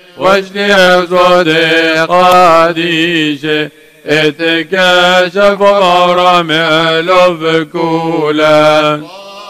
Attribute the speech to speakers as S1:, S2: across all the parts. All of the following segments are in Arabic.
S1: واشتيق صديقاتي اتكشف غرام ألف كولا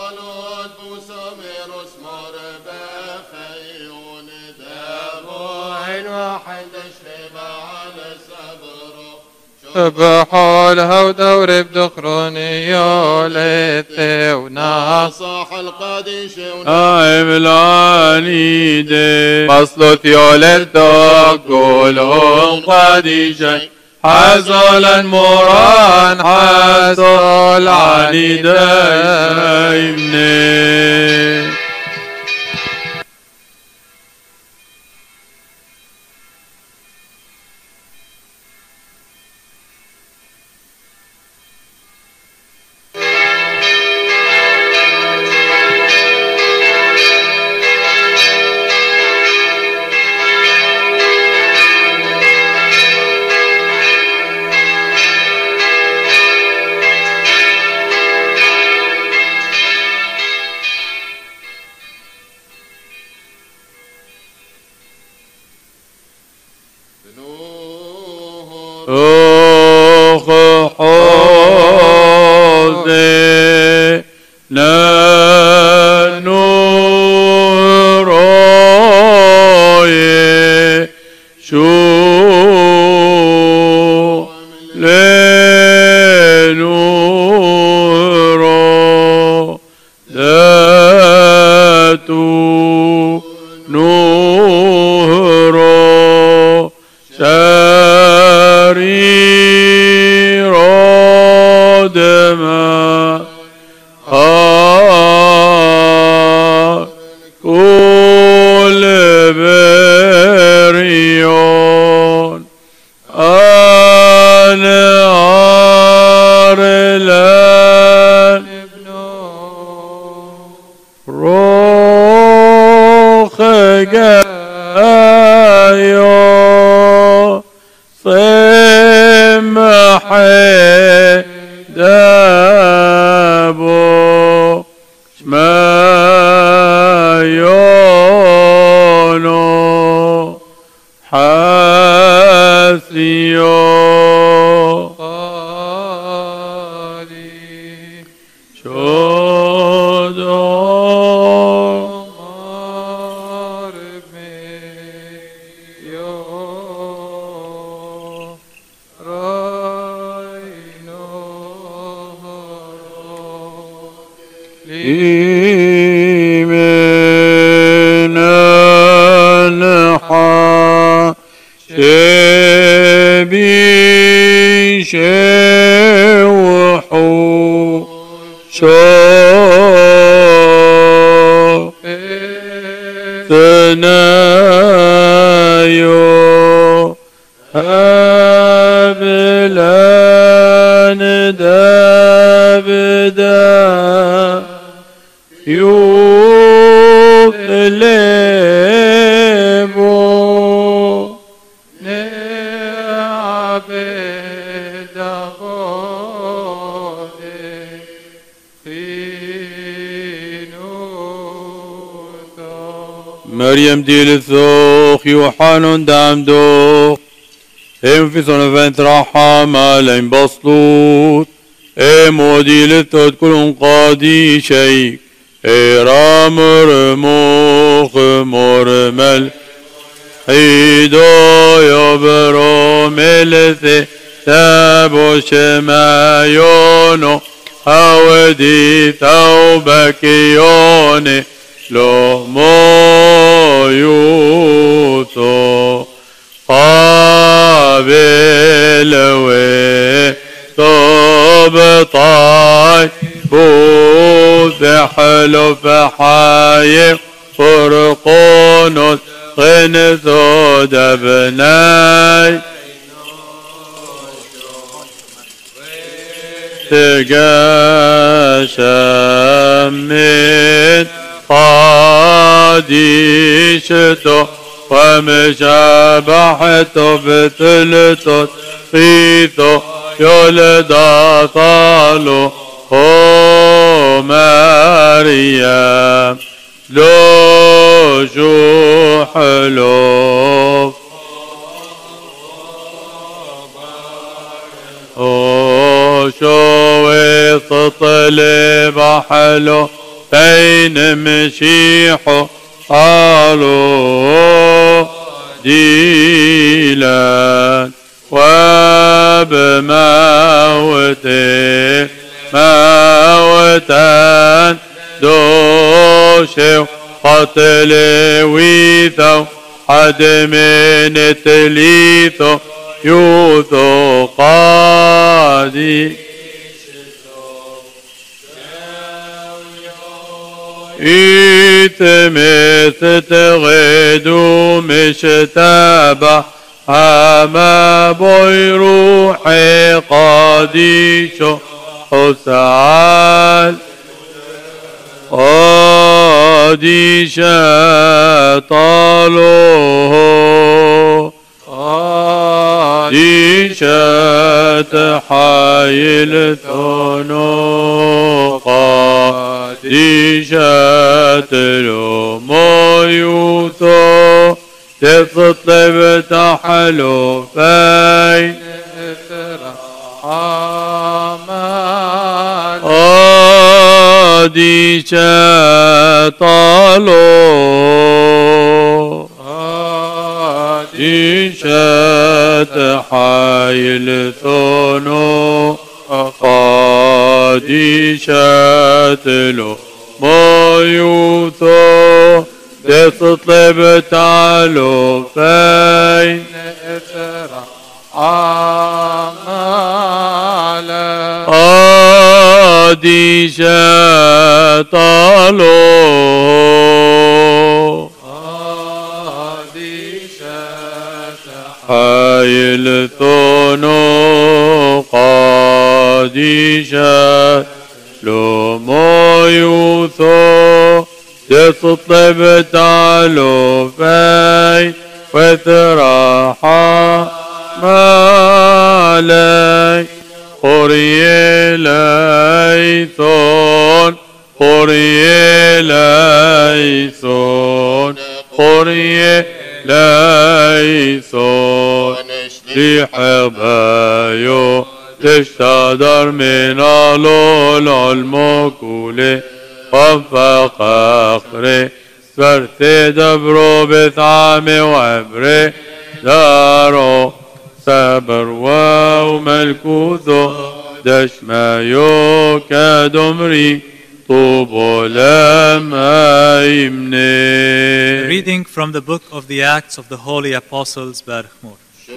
S1: بحولها ودور بدخروني يولثي وناصح القديش ونائم العنيدي مصلوث يولثو كلهم قديشي حصلا مران حصل عنيدي حوزي لنوروي شو لنورو ذاتو نورو شرير دماء كل بريون أنا أرلان روخ جايو صمحي دابو شمايونو حاسيو قالي شودو من النحا شبي شوحو شو ثنايو هبلان دابدا يطلبوا نعبد غودي في نوتا مريم ديل ثوخ يوحان دام دوخ هم في صنف انتراحام عليهم بسطوط موديل الثوت كلهم قادي شيك رامر موخ مرمل حيدو يبرو ملثي تابو شمايونو هودي ثوبك يوني لو مويوتو قابل وطبطاي بوذ حلف حايق فرقونس غنثو دبناي تقاشمت قاديشتو ومشابحتو بثلتو قيثو يولد طالو هو مريم لو حلوف شوي تطلب حلو بين مشيحو قالوا ديلا وبموته موتا دوشي قتل ويثو حد من تليثو يوثو قادي إتمث تغدو مشتابة هما بيروحي قاديشو حسعال قاديشة طالوه قاديشة حايل ثنو قاديشة لمويوثو تطلب تحلو فين قاديشة طالو قاديشة حايل ثنو قاديشة لمويوثو تطلب تعالوا فين إثر عمالا قاديشة طالو قاديشة حايل ثنو قاديشة لمويوثو تطلب تعالوا فين وثراحا مالي قرية ليثون قرية ليثون قرية ليثون لحبايو تشتدر من الول المكولي وفق أخري سفرت دبرو بثعام وعبري دارو سبر وملكوثو دشمايو كدمري طوبو لما يمني.
S2: Reading from the book of the Acts of the Holy Apostles, Barchmur.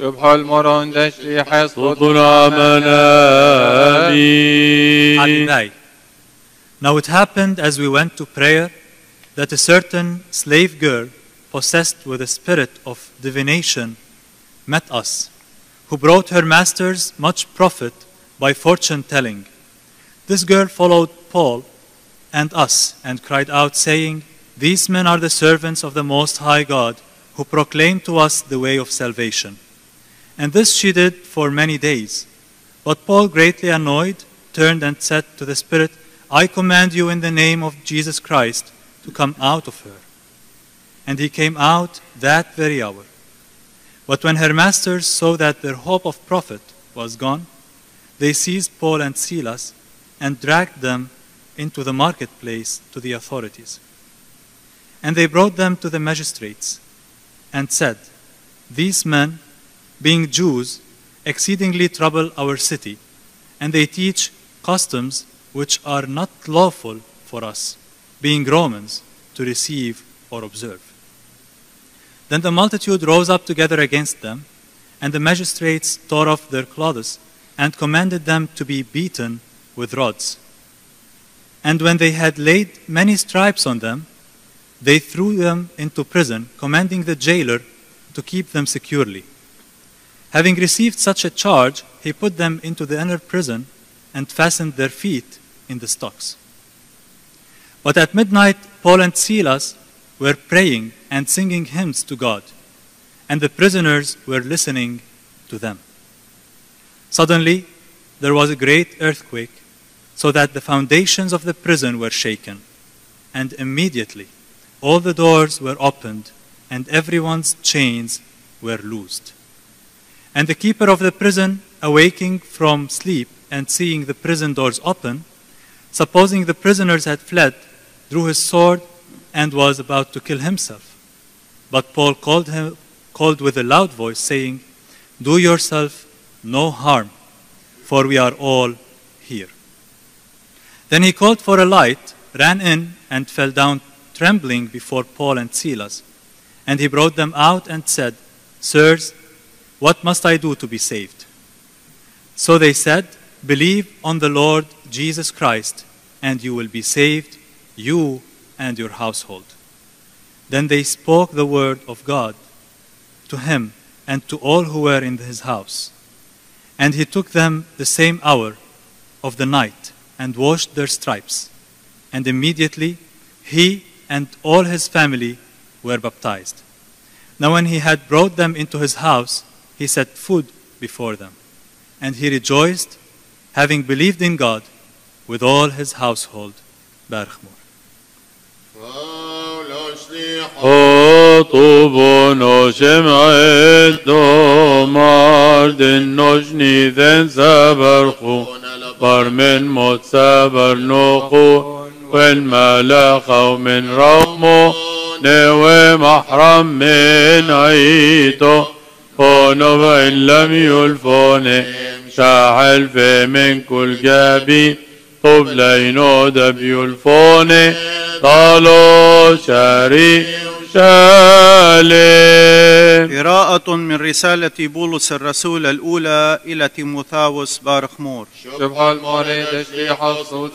S2: Now it happened as we went to prayer that a certain slave girl possessed with a spirit of divination met us, who brought her masters much profit by fortune telling. This girl followed Paul and us and cried out, saying, "These men are the servants of the Most High God, who proclaim to us the way of salvation." And this she did for many days. But Paul, greatly annoyed, turned and said to the spirit, "I command you in the name of Jesus Christ to come out of her." And he came out that very hour. But when her masters saw that their hope of profit was gone, they seized Paul and Silas and dragged them into the marketplace to the authorities. And they brought them to the magistrates and said, "These men, being Jews, exceedingly trouble our city, and they teach customs which are not lawful for us, being Romans, to receive or observe." Then the multitude rose up together against them, and the magistrates tore off their clothes and commanded them to be beaten with rods. And when they had laid many stripes on them, they threw them into prison, commanding the jailer to keep them securely. Having received such a charge, he put them into the inner prison and fastened their feet in the stocks. But at midnight, Paul and Silas were praying and singing hymns to God, and the prisoners were listening to them. Suddenly, there was a great earthquake, so that the foundations of the prison were shaken, and immediately all the doors were opened, and everyone's chains were loosed. And the keeper of the prison, awaking from sleep and seeing the prison doors open, supposing the prisoners had fled, drew his sword and was about to kill himself. But Paul called with a loud voice, saying, "Do yourself no harm, for we are all here." Then he called for a light, ran in, and fell down trembling before Paul and Silas. And he brought them out and said, "Sirs, what must I do to be saved?" So they said, "Believe on the Lord Jesus Christ, and you will be saved, you and your household." Then they spoke the word of God to him and to all who were in his house. And he took them the same hour of the night and washed their stripes. And immediately he and all his family were baptized. Now when he had brought them into his house, he set food before them. And he rejoiced, having believed in God, with all his household. Baruch Mor.
S1: طوبون شمعت ماردن نجني ذن سبرخو برمن موت سبر نوخو والملاخ ومن رمو نوي محرم من عيتو هونو إن لم يلفوني شاحل في من كل جابي طب لينو دب يلفوني طالو شاري شالي.
S3: قراءة من رسالة بولس الرسول الأولى إلى تيموثاوس. بارخ مور.
S1: شبه الموري تشليح الصوت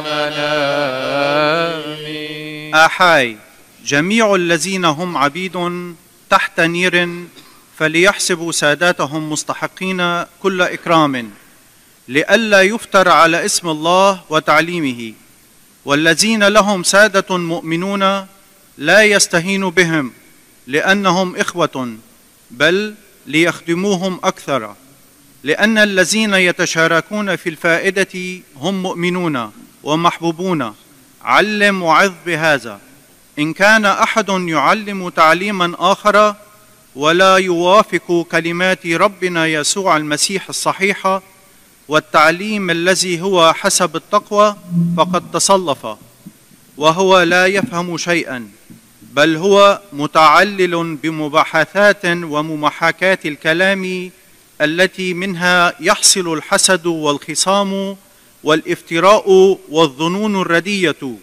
S1: عمنامي.
S3: آحاي، جميع الذين هم عبيد تحت نير فليحسبوا ساداتهم مستحقين كل إكرام، لئلا يفتر على اسم الله وتعليمه. والذين لهم سادة مؤمنون لا يستهين بهم لأنهم إخوة، بل ليخدموهم أكثر، لأن الذين يتشاركون في الفائدة هم مؤمنون ومحبوبون. علم وعظ بهذا. إن كان أحد يعلم تعليما آخر ولا يوافق كلمات ربنا يسوع المسيح الصحيحة والتعليم الذي هو حسب التقوى، فقد تصلف، وهو لا يفهم شيئا، بل هو متعلل بمباحثات وممحكات الكلام التي منها يحصل الحسد والخصام والافتراء والظنون الردية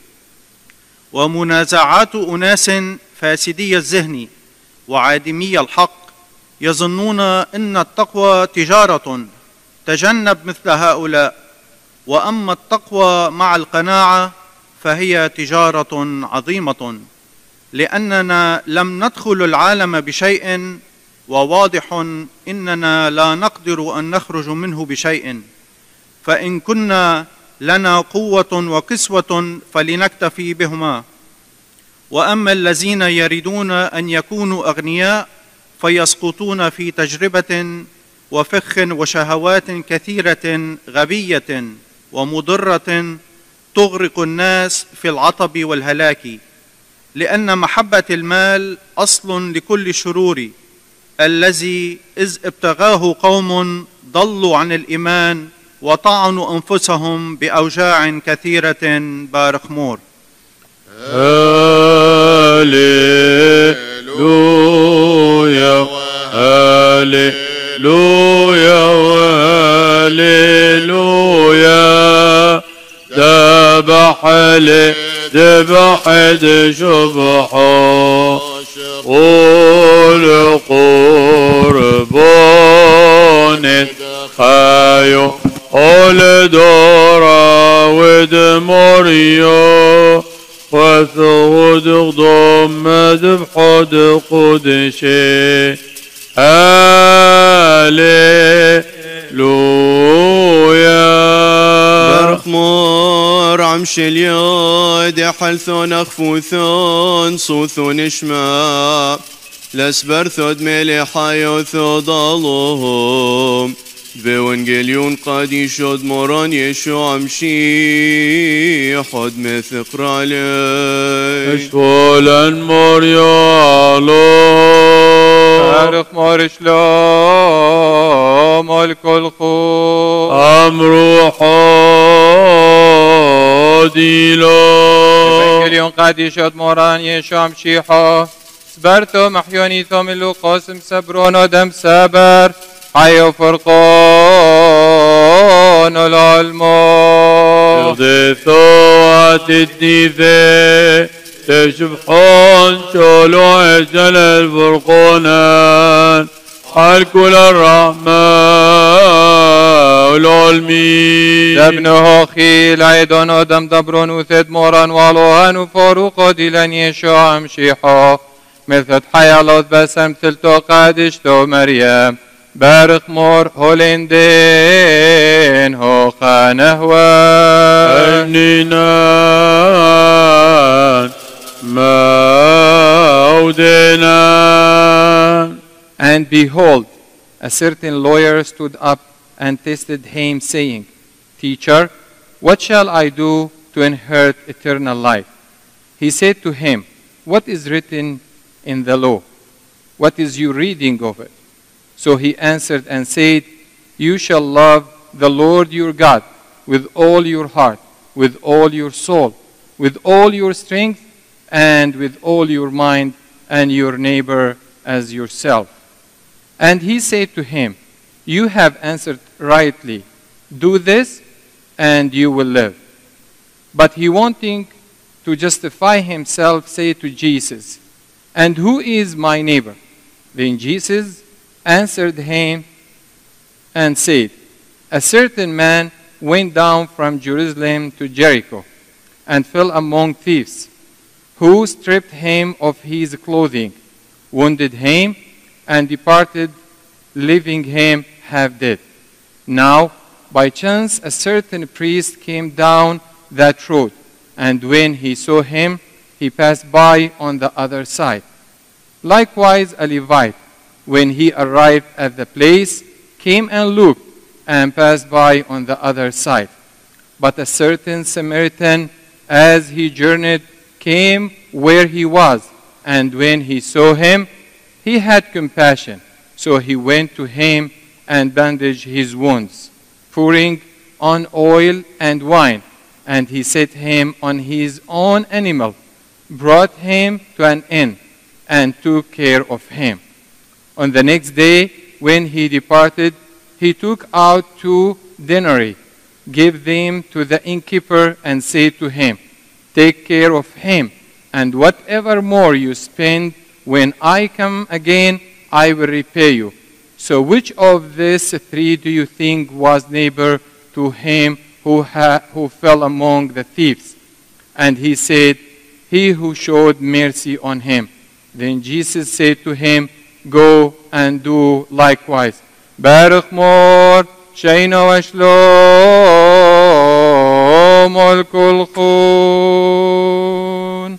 S3: ومنازعات أناس فاسدي الذهن وعادمي الحق، يظنون أن التقوى تجارة. تجنب مثل هؤلاء. وأما التقوى مع القناعة فهي تجارة عظيمة، لأننا لم ندخل العالم بشيء، وواضح إننا لا نقدر أن نخرج منه بشيء. فإن كنا لنا قوة وقسوة فلنكتفي بهما. وأما الذين يريدون أن يكونوا أغنياء فيسقطون في تجربة وفخ وشهوات كثيرة غبية ومضرة تغرق الناس في العطب والهلاك. لأن محبة المال أصل لكل الشرور، الذي إذ ابتغاه قوم ضلوا عن الإيمان وطعنوا أنفسهم بأوجاع كثيرة. بارخ مور.
S1: هاليلويا هاليلويا هاليلويا ذبح لي ذبحت شبحه قول قربان خايو قول دورا ودمريو وثود ضم ذبحد قدشي هاليلويا.
S4: بارخ مور عمش اليود حلثون أخفوثون صوثون إشماء لسبرثود ملي حيوثو ضلهم بونجليون قادي شود موران يشوع مشي حد مثق علي
S1: اشولا مريالو
S5: تاريخ مورش لو ملك الخو
S1: امرو حاديلو
S5: مليون قادي شد موران يشام شيحا سبرتو محيوني ثوم اللو قاسم سبرون ودم سبر حي فرقان العلمو
S1: اغدثوات الديفة تشبحون شولو عجل الفرقونان الكل الرحمة والعلمي
S5: ابنه خيل عيدون ودم دبرون وثد موران والوهان وفاروق ديلان يشوع مشيحا مثل حيالات بسم تلتو قادشتو مريم بارق مور هولندين هو خانهوان
S1: أنينان مودنان.
S5: And behold, a certain lawyer stood up and tested him, saying, Teacher, what shall I do to inherit eternal life? He said to him, What is written in the law? What is your reading of it? So he answered and said, You shall love the Lord your God with all your heart, with all your soul, with all your strength, and with all your mind, and your neighbor as yourself. And he said to him, You have answered rightly. Do this, and you will live. But he, wanting to justify himself, said to Jesus, And who is my neighbor? Then Jesus answered him and said, A certain man went down from Jerusalem to Jericho and fell among thieves, who stripped him of his clothing, wounded him, and departed, leaving him half dead. Now, by chance, a certain priest came down that road, and when he saw him, he passed by on the other side. Likewise, a Levite, when he arrived at the place, came and looked and passed by on the other side. But a certain Samaritan, as he journeyed, came where he was, and when he saw him, he had compassion. So he went to him and bandaged his wounds, pouring on oil and wine, and he set him on his own animal, brought him to an inn, and took care of him. On the next day, when he departed, he took out 2 denarii, gave them to the innkeeper, and said to him, Take care of him, and whatever more you spend, when I come again, I will repay you. So which of these 3 do you think was neighbor to him who fell among the thieves? And he said, He who showed mercy on him. Then Jesus said to him, Go and do likewise. Baruch mor sheino shalom al kulchun.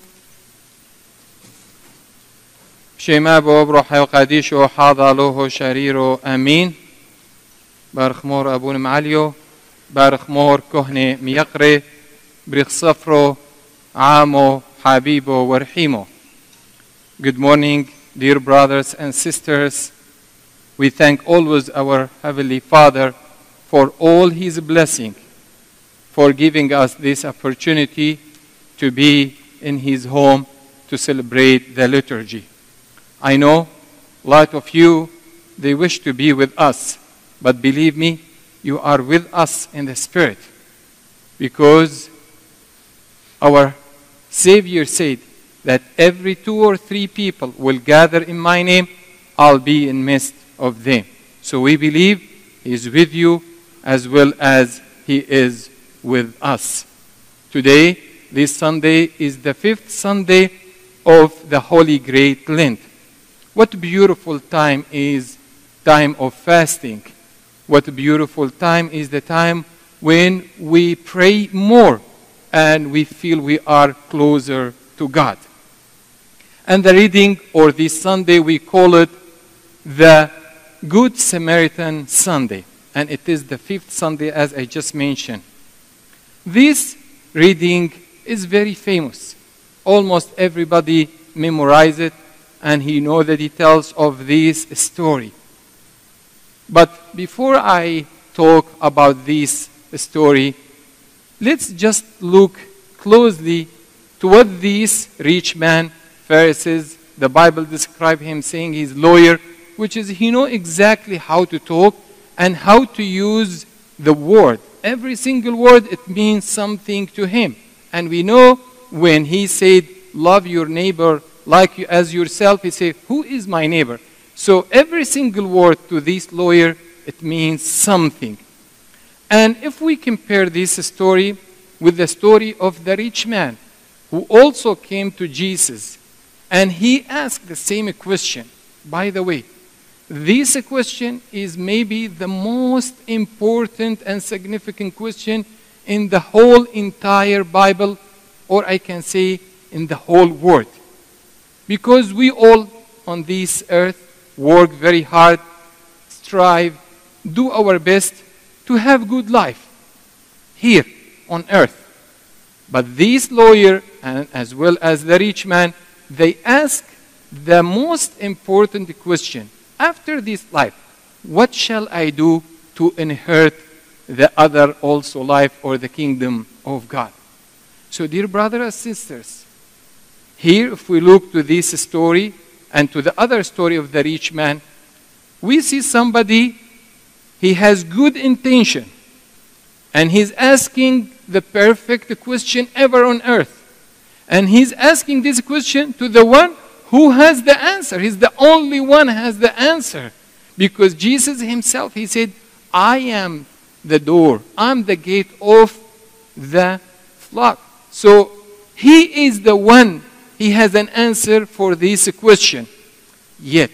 S5: شما باب روحي وقديش وحاضر له شرير أمين. بارخ مور أبون معليو بارخ مور كهنة ميقري بريخ صفرو عامو حبيبو ورحيمو. Good morning, dear brothers and sisters. We thank always our Heavenly Father for all His blessing, for giving us this opportunity to be in His home to celebrate the liturgy. I know a lot of you, they wish to be with us, but believe me, you are with us in the Spirit, because our Savior said that every 2 or 3 people will gather in my name, I'll be in midst of them. So we believe He is with you as well as He is with us. Today, this Sunday, is the 5th Sunday of the Holy Great Lent. What beautiful time is time of fasting. What beautiful time is the time when we pray more and we feel we are closer to God. And the reading, or this Sunday, we call it the Good Samaritan Sunday. and it is the 5th Sunday as I just mentioned. This reading is very famous. Almost everybody memorize it, and he knows the details of this story. But before I talk about this story, let's just look closely to what this rich man, Pharisees, the Bible describes him saying he's lawyer, which is he knows exactly how to talk and how to use the word. Every single word, it means something to him. And we know when he said, love your neighbor like you as yourself, he said, who is my neighbor? So every single word to this lawyer, it means something. And if we compare this story with the story of the rich man, who also came to Jesus, and he asked the same question. By the way, this question is maybe the most important and significant question in the whole entire Bible, or I can say in the whole world. Because we all on this earth work very hard, strive, do our best to have good life here on earth. But this lawyer, and as well as the rich man, they ask the most important question. After this life, what shall I do to inherit the other also life or the kingdom of God? So dear brothers and sisters, here if we look to this story and to the other story of the rich man, we see somebody, he has good intention, and he's asking the perfect question ever on earth. And he's asking this question to the one who has the answer. He's the only one who has the answer. Because Jesus himself, he said, I am the door. I'm the gate of the flock. So he is the one, he has an answer for this question. Yet,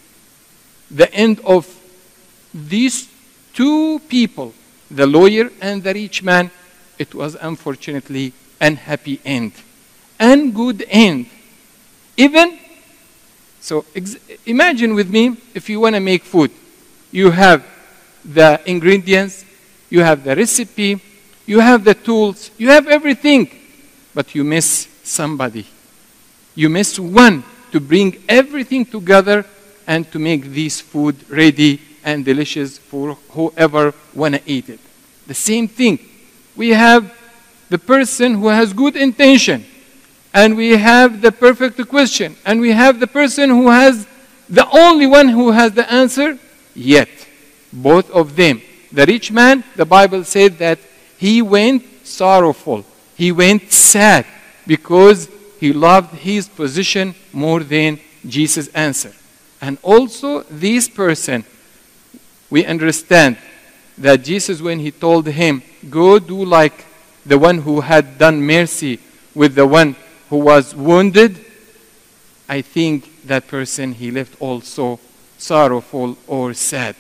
S5: the end of these two people, the lawyer and the rich man, it was unfortunately an unhappy end. And good end. Even, so imagine with me, if you want to make food, you have the ingredients, you have the recipe, you have the tools, you have everything, but you miss somebody. You miss one to bring everything together and to make this food ready and delicious for whoever want to eat it. The same thing. We have the person who has good intention, and we have the perfect question, and we have the person who has the only one who has the answer. Yet, both of them, the rich man, the Bible said that he went sorrowful. He went sad because he loved his position more than Jesus' answer. And also this person, we understand that Jesus, when he told him, go do like the one who had done mercy with the one who was wounded, I think that person, he left also sorrowful or sad.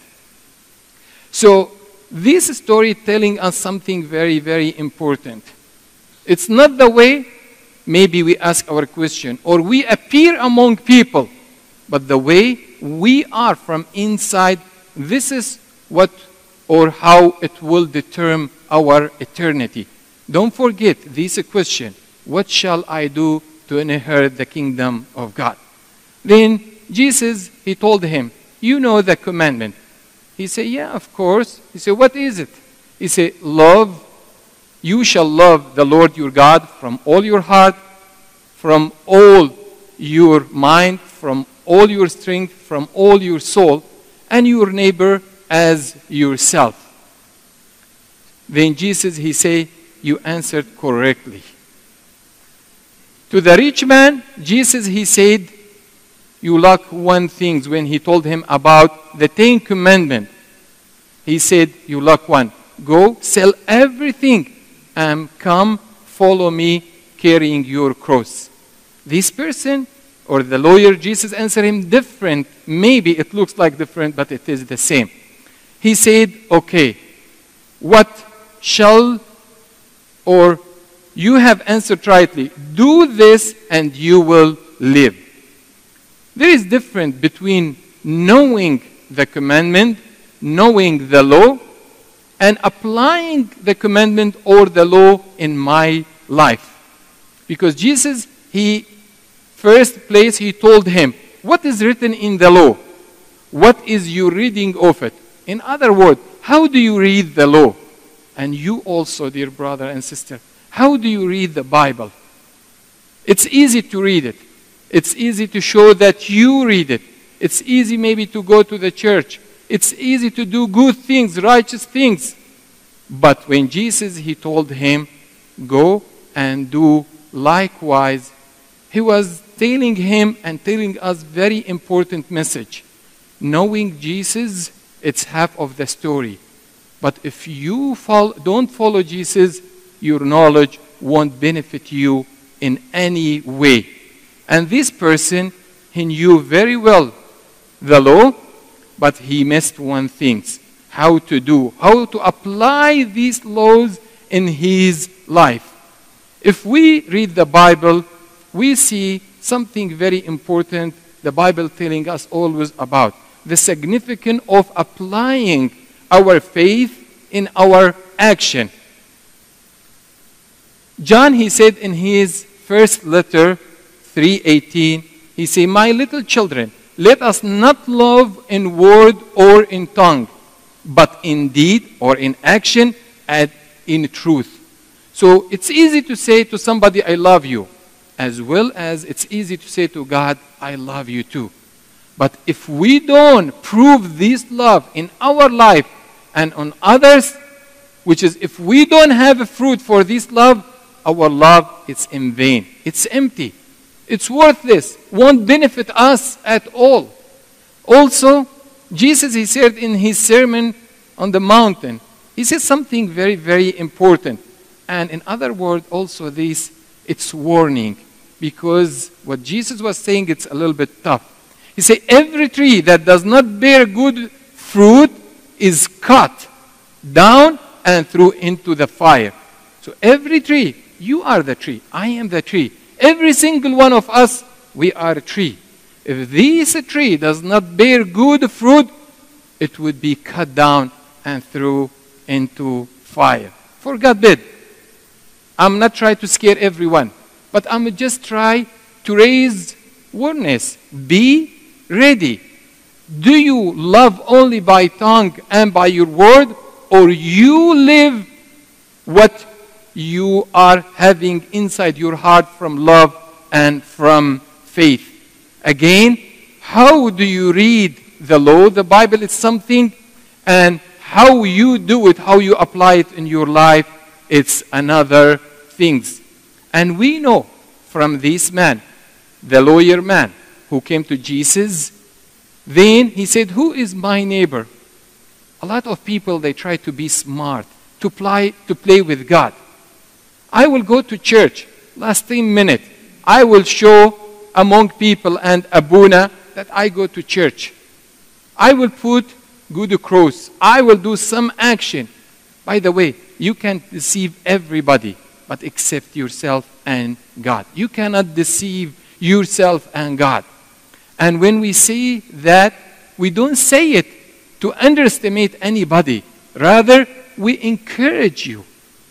S5: So this story telling us something very, very important. It's not the way maybe we ask our question or we appear among people, but the way we are from inside, this is what or how it will determine our eternity. Don't forget this question, what shall I do to inherit the kingdom of God? Then Jesus, he told him, you know the commandment. He said, yeah, of course. He said, what is it? He said, love, you shall love the Lord your God from all your heart, from all your mind, from all your strength, from all your soul, and your neighbor as yourself. Then Jesus, he said, you answered correctly. To the rich man, Jesus, he said, you lack one thing when he told him about the 10 commandments. He said, you lack one. Go, sell everything, and come follow me carrying your cross. This person, or the lawyer, Jesus answered him different. Maybe it looks like different, but it is the same. He said, okay, what shall, or you have answered rightly, do this and you will live. There is difference between knowing the commandment, knowing the law, and applying the commandment or the law in my life. Because Jesus, first place he told him, what is written in the law? What is your reading of it? In other words, how do you read the law? And you also, dear brother and sister, how do you read the Bible? It's easy to read it. It's easy to show that you read it. It's easy maybe to go to the church. It's easy to do good things, righteous things. But when Jesus, he told him, go and do likewise, he was telling him and telling us very important message. Knowing Jesus, it's half of the story. But if you don't follow Jesus, your knowledge won't benefit you in any way. And this person, he knew very well the law, but he missed one thing. How to apply these laws in his life. If we read the Bible, we see something very important the Bible telling us always about. The significance of applying our faith in our action. John, he said in his first letter, 3:18, he said, my little children, let us not love in word or in tongue, but in deed or in action and in truth. So it's easy to say to somebody, I love you, as well as it's easy to say to God, I love you too. But if we don't prove this love in our life and on others, which is if we don't have a fruit for this love, our love is in vain. It's empty. It's worthless. Won't benefit us at all. Also, Jesus, he said in his sermon on the mountain, he said something very, very important. And in other words, also this, it's warning. Because what Jesus was saying, it's a little bit tough. He said, every tree that does not bear good fruit is cut down and thrown into the fire. So every tree, you are the tree, I am the tree. Every single one of us, we are a tree. If this tree does not bear good fruit, it would be cut down and thrown into fire. For God bid. I'm not trying to scare everyone, but I'm just trying to raise awareness. Be ready. Do you love only by tongue and by your word, or you live what you are having inside your heart from love and from faith? Again, how do you read the law? The Bible is something, and how you do it, how you apply it in your life, it's another things. And we know from this man, the lawyer man, who came to Jesus, then he said, who is my neighbor? A lot of people, they try to be smart, to play with God. I will go to church, last 10 minutes. I will show among people and Abuna that I go to church. I will put good cross. I will do some action. By the way, you can deceive everybody, but except yourself and God. You cannot deceive yourself and God. And when we say that, we don't say it to underestimate anybody. Rather, we encourage you.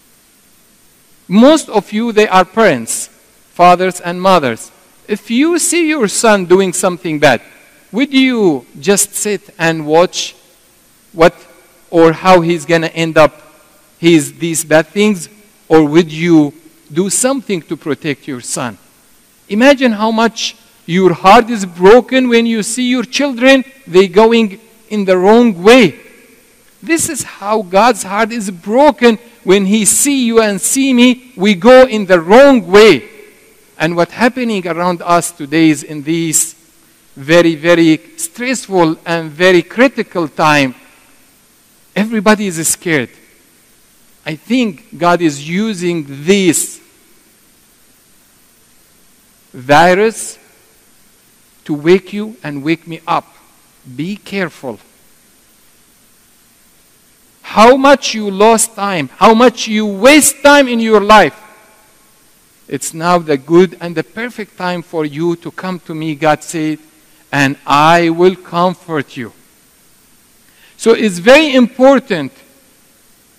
S5: Most of you, they are parents, fathers and mothers. If you see your son doing something bad, would you just sit and watch what or how he's going to end up these bad things? Or would you do something to protect your son? Imagine how much your heart is broken when you see your children, they going in the wrong way. This is how God's heart is broken when he see you and see me, we go in the wrong way. And what's happening around us today is in this very, very stressful and very critical time, everybody is scared. I think God is using this virus to wake you and wake me up. Be careful. How much you lost time, how much you waste time in your life. It's now the good and the perfect time for you to come to me, God said, and I will comfort you. So it's very important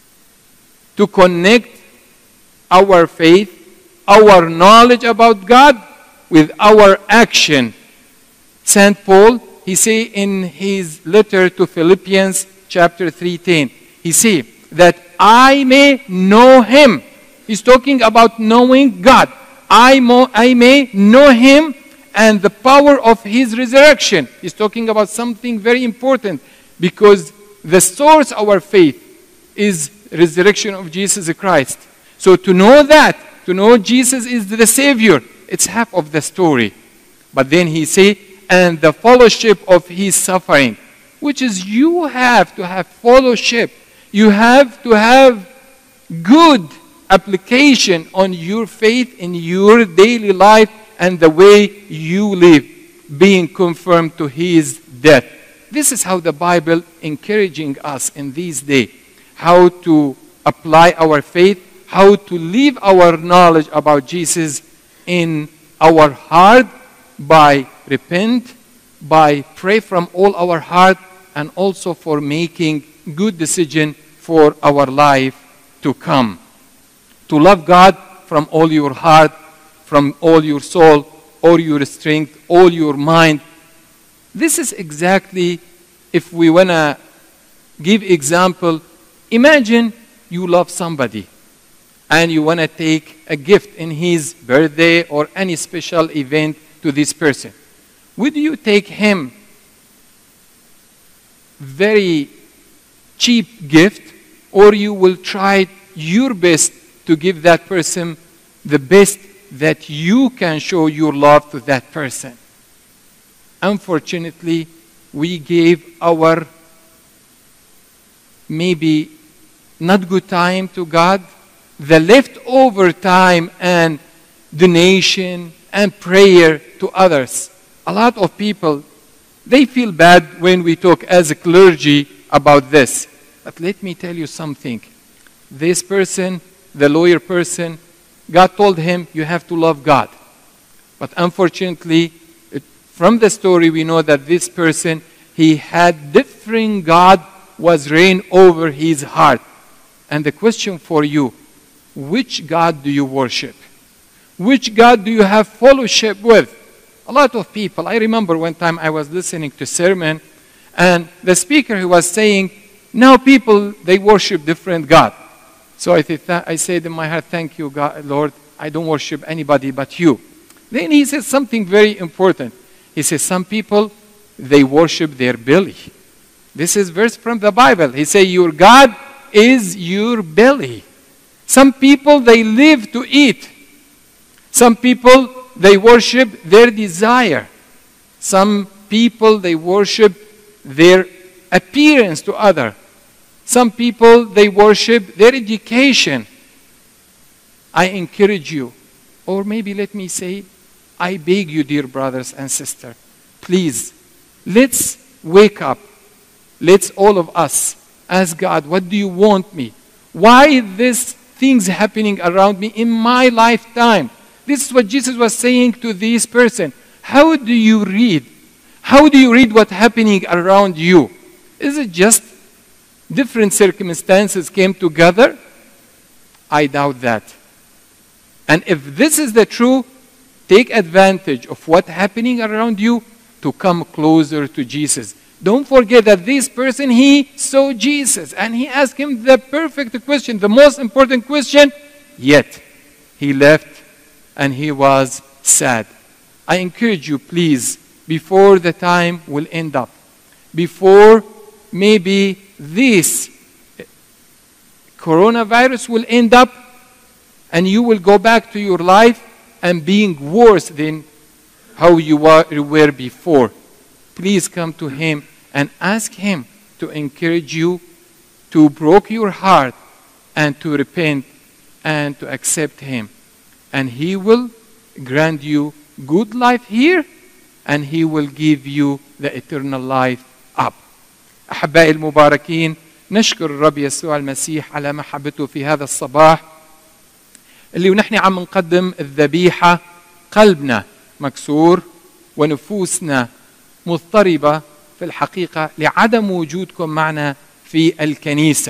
S5: to connect our faith, our knowledge about God with our action. St. Paul, he say in his letter to Philippians chapter 3:10, he say that I may know him. He's talking about knowing God. I may know him and the power of his resurrection. He's talking about something very important, because the source of our faith is resurrection of Jesus Christ. So to know that, to know Jesus is the Savior, it's half of the story. But then he say, and the fellowship of his suffering, which is you have to have fellowship. You have to have good application on your faith in your daily life and the way you live, being conformed to his death. This is how the Bible encouraging us in these days, how to apply our faith, how to live our knowledge about Jesus in our heart by repent, by pray from all our heart, and also for making good decision for our life to come. To love God from all your heart, from all your soul, all your strength, all your mind. This is exactly, if we want to give example, imagine you love somebody and you want to take a gift in his birthday or any special event to this person. Would you take him very cheap gift, or you will try your best to give that person the best that you can show your love to that person? Unfortunately, we gave our maybe not good time to God, the leftover time and donation and prayer to others. A lot of people, they feel bad when we talk as a clergy about this. But let me tell you something. This person, the lawyer person, God told him, you have to love God. But unfortunately, from the story, we know that this person, he had different God was reign over his heart. And the question for you, which God do you worship? Which God do you have fellowship with? A lot of people, I remember one time I was listening to a sermon, and the speaker who was saying, now people, they worship different God. So I said in my heart, thank you, God, Lord, I don't worship anybody but you. Then he said something very important. He says, some people, they worship their belly. This is verse from the Bible. He says, your God is your belly. Some people, they live to eat. Some people, they worship their desire. Some people, they worship their appearance to others. Some people, they worship their education. I encourage you, or maybe let me say, I beg you, dear brothers and sisters, please, let's wake up. Let's all of us ask God, what do you want me? Why these things happening around me in my lifetime? This is what Jesus was saying to this person. How do you read? How do you read what's happening around you? Is it just different circumstances came together? I doubt that. And if this is the truth, take advantage of what's happening around you to come closer to Jesus. Don't forget that this person, he saw Jesus and he asked him the perfect question, the most important question, yet he left and he was sad. I encourage you, please, before the time will end up, before maybe this coronavirus will end up and you will go back to your life and being worse than how you were before. Please come to him and ask him to encourage you to break your heart and to repent and to accept him. And he will grant you good life here, and he will give you the eternal life up. أحبائي المباركين، نشكر الرب يسوع المسيح على محبته في هذا الصباح اللي ونحن عم نقدم الذبيحة. قلبنا مكسور ونفوسنا مضطربة في الحقيقة لعدم وجودكم معنا في الكنيسة.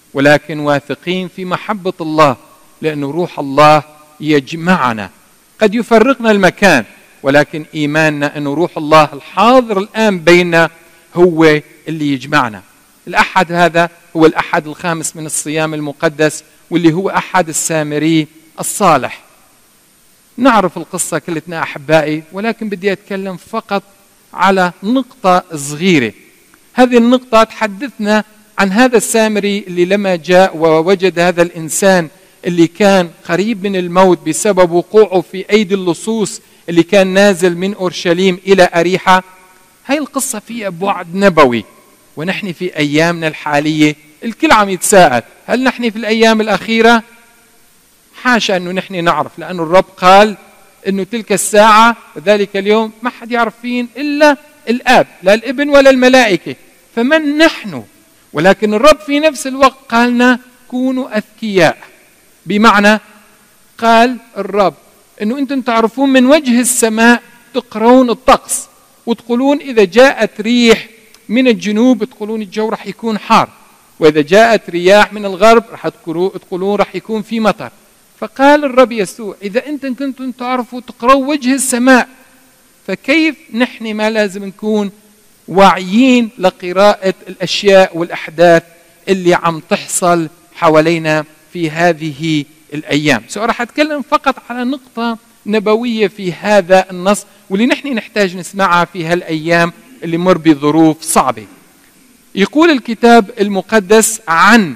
S5: ولكن واثقين في محبة الله، لأن روح الله يجمعنا. قد يفرقنا المكان، ولكن إيماننا أن روح الله الحاضر الآن بيننا هو اللي يجمعنا. الأحد هذا هو الأحد الخامس من الصيام المقدس، واللي هو أحد السامري الصالح. نعرف القصة كلتنا أحبائي، ولكن بدي أتكلم فقط على نقطة صغيرة. هذه النقطة تحدثنا عن هذا السامري اللي لما جاء ووجد هذا الإنسان اللي كان قريب من الموت بسبب وقوعه في أيدي اللصوص اللي كان نازل من أورشليم إلى أريحة. هاي القصة فيها بعد نبوي، ونحن في أيامنا الحالية الكل عم يتساءل هل نحن في الأيام الأخيرة؟ حاشا أنه نحن نعرف، لأن الرب قال أنه تلك الساعة وذلك اليوم ما حد يعرف فين إلا الآب، لا الابن ولا الملائكة، فمن نحن؟ ولكن الرب في نفس الوقت قالنا كونوا أذكياء، بمعنى قال الرب أنه أنتم تعرفون من وجه السماء تقرون الطقس وتقولون إذا جاءت ريح من الجنوب تقولون الجو رح يكون حار، وإذا جاءت رياح من الغرب رح تقولون رح يكون في مطر. فقال الرب يسوع إذا أنتم كنتم تعرفوا تقروا وجه السماء، فكيف نحن ما لازم نكون واعيين لقراءة الأشياء والأحداث اللي عم تحصل حوالينا في هذه الأيام. سأرح أتكلم فقط على نقطة نبوية في هذا النص، واللي نحن نحتاج نسمعها في هالأيام اللي مر بظروف صعبة. يقول الكتاب المقدس عن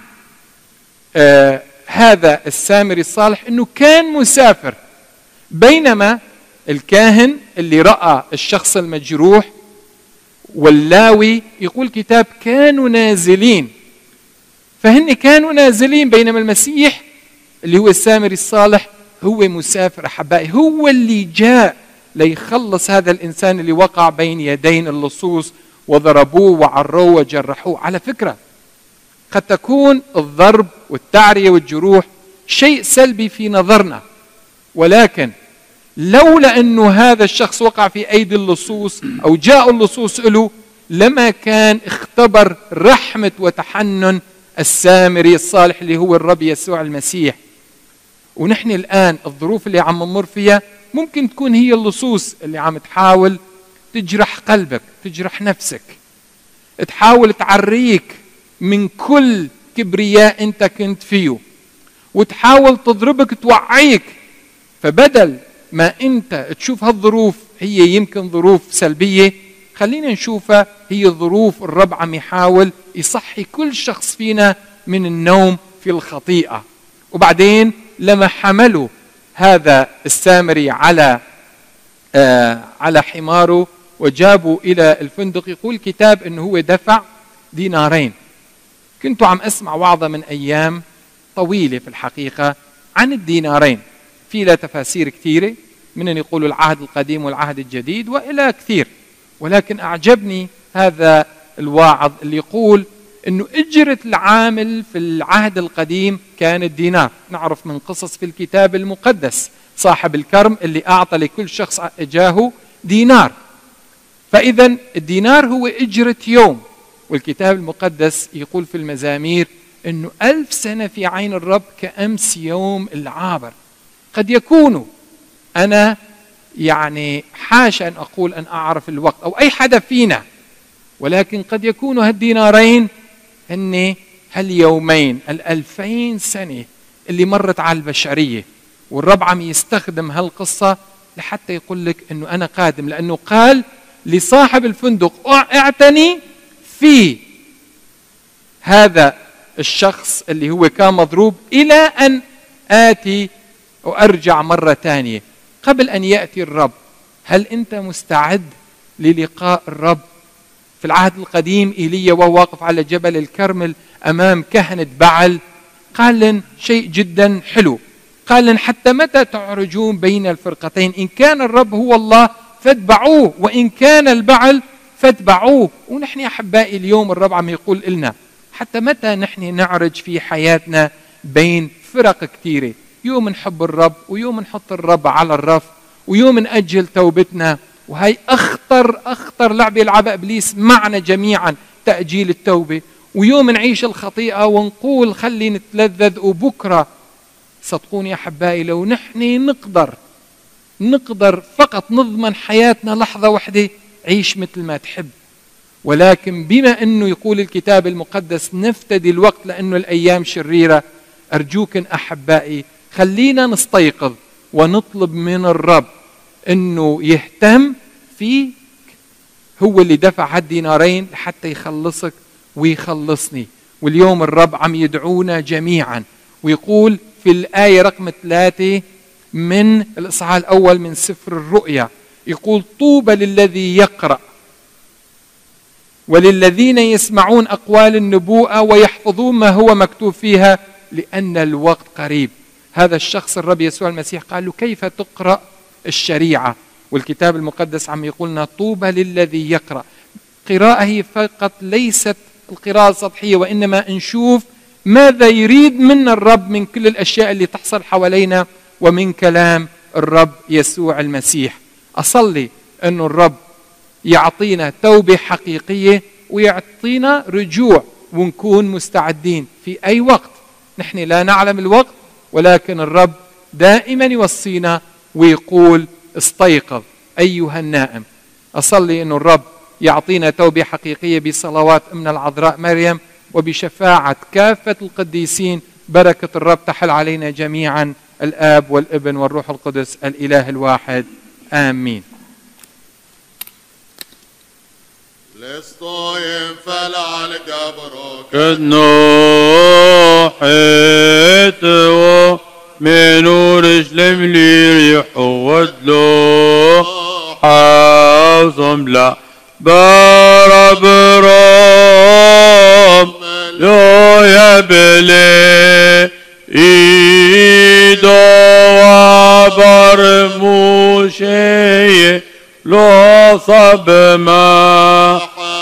S5: هذا السامري الصالح أنه كان مسافر، بينما الكاهن اللي رأى الشخص المجروح واللاوي يقول الكتاب كانوا نازلين، فهن كانوا نازلين، بينما المسيح اللي هو السامري الصالح هو مسافر أحبائي، هو اللي جاء ليخلص هذا الإنسان اللي وقع بين يدين اللصوص وضربوه وعروه وجرحوه. على فكرة قد تكون الضرب والتعرية والجروح شيء سلبي في نظرنا، ولكن لولا أنه هذا الشخص وقع في أيدي اللصوص أو جاءوا اللصوص له لما كان اختبر رحمة وتحنن السامري الصالح اللي هو الرب يسوع المسيح. ونحن الآن الظروف اللي عم نمر فيها ممكن تكون هي اللصوص اللي عم تحاول تجرح قلبك، تجرح نفسك، تحاول تعريك من كل كبرياء انت كنت فيه، وتحاول تضربك توعيك. فبدل ما انت تشوف هالظروف هي يمكن ظروف سلبية، خلينا نشوفها هي ظروف الرب عم يحاول يصحي كل شخص فينا من النوم في الخطيئة. وبعدين لما حملوا هذا السامري على حماره وجابوا إلى الفندق، يقول الكتاب أنه هو دفع دينارين. كنت عم أسمع وعظة من أيام طويلة في الحقيقة عن الدينارين، في له تفاسير كثيرة، من يقولوا العهد القديم والعهد الجديد وإلى كثير، ولكن أعجبني هذا الواعظ اللي يقول أنه أجرة العامل في العهد القديم كانت دينار. نعرف من قصص في الكتاب المقدس صاحب الكرم اللي أعطى لكل شخص إجاه دينار، فإذا الدينار هو أجرة يوم. والكتاب المقدس يقول في المزامير أنه 1000 سنة في عين الرب كأمس يوم العابر. قد يكون أنا يعني حاشا أن أقول أن أعرف الوقت أو أي حدا فينا، ولكن قد يكون هالدينارين هن هاليومين 2000 سنة اللي مرت على البشرية، والرب عم يستخدم هالقصة لحتى يقول لك أنه أنا قادم، لأنه قال لصاحب الفندق اعتني في هذا الشخص اللي هو كان مضروب إلى أن آتي وأرجع مرة ثانية. قبل أن يأتي الرب، هل أنت مستعد للقاء الرب؟ في العهد القديم إيليا وهو واقف على جبل الكرمل أمام كهنة بعل قال لن شيء جدا حلو، قال لن حتى متى تعرجون بين الفرقتين؟ إن كان الرب هو الله فاتبعوه، وإن كان البعل فاتبعوه. ونحن أحبائي اليوم الرب عم يقول لنا حتى متى نحن نعرج في حياتنا بين فرق كثيرة، يوم نحب الرب ويوم نحط الرب على الرف ويوم نأجل توبتنا. وهي أخطر لعبة يلعبها إبليس معنا جميعا، تأجيل التوبة ويوم نعيش الخطيئة ونقول خلي نتلذذ، وبكرة صدقوني يا أحبائي لو نحن نقدر فقط نضمن حياتنا لحظة واحدة، عيش مثل ما تحب. ولكن بما أنه يقول الكتاب المقدس نفتدي الوقت لأنه الأيام شريرة، أرجوكن أحبائي خلينا نستيقظ ونطلب من الرب أنه يهتم فيك. هو اللي دفع هالدينارين حتى يخلصك ويخلصني. واليوم الرب عم يدعونا جميعا ويقول في الآية رقم 3 من الإصحاح الأول من سفر الرؤيا، يقول طوبى للذي يقرأ وللذين يسمعون أقوال النبوءة ويحفظون ما هو مكتوب فيها لأن الوقت قريب. هذا الشخص الرب يسوع المسيح قال له كيف تقرأ الشريعة؟ والكتاب المقدس عم يقولنا طوبى للذي يقرأ. قراءة هي فقط ليست القراءة السطحية، وإنما نشوف ماذا يريد منا الرب من كل الأشياء اللي تحصل حوالينا ومن كلام الرب يسوع المسيح. أصلي أنه الرب يعطينا توبة حقيقية ويعطينا رجوع ونكون مستعدين في أي وقت. نحن لا نعلم الوقت، ولكن الرب دائما يوصينا ويقول استيقظ أيها النائم. أصلي أنه الرب يعطينا توبة حقيقية بصلوات أمنا العذراء مريم وبشفاعة كافة القديسين. بركة الرب تحل علينا جميعا، الآب والابن والروح القدس الإله الواحد، آمين.
S1: قد نوحيت من ورسلم لي ريح ودلو حاصم لا برام لو يبلي إيدو وبرموشي لو صب ما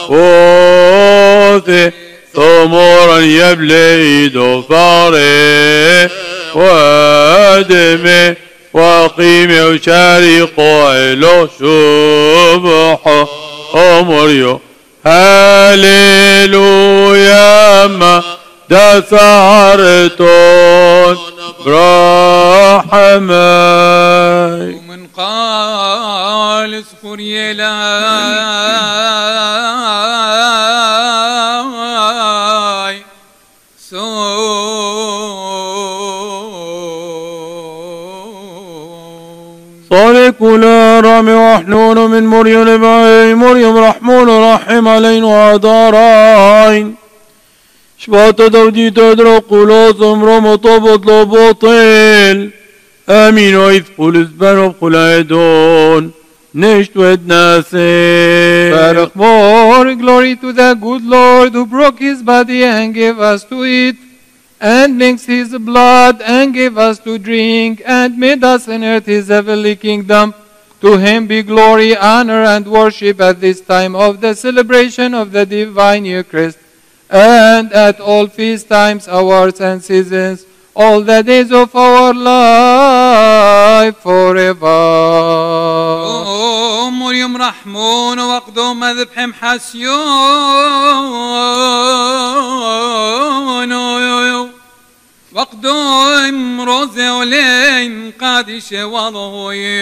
S1: أوثي ثمورا يبلي إيدو فاري ودمي وقيمي وشارقو إلو شبح أمريو هاليلويا ما دسارتون برحمي.
S6: ومن قال اذكر يلاي
S1: صالح كل رامي وحنون من مريم بعي مريم رحمون رحم علينا وعدارين شبات دودي تدرو قلوص امرم طبط لبطيل آمين وإذ قل اسبان وقل عدون نشت ودناسي.
S5: More glory to the good Lord who broke his body and gave us to eat, and mixed his blood and gave us to drink, and made us inherit his heavenly kingdom. To him be glory, honor, and worship at this time of the celebration of the divine Eucharist, and at all feast times, hours, and seasons, all the days of our life forever.
S6: مريم رحمون وقدوم ذبحم حسيون وقدوم روزي ولين قادش وضوي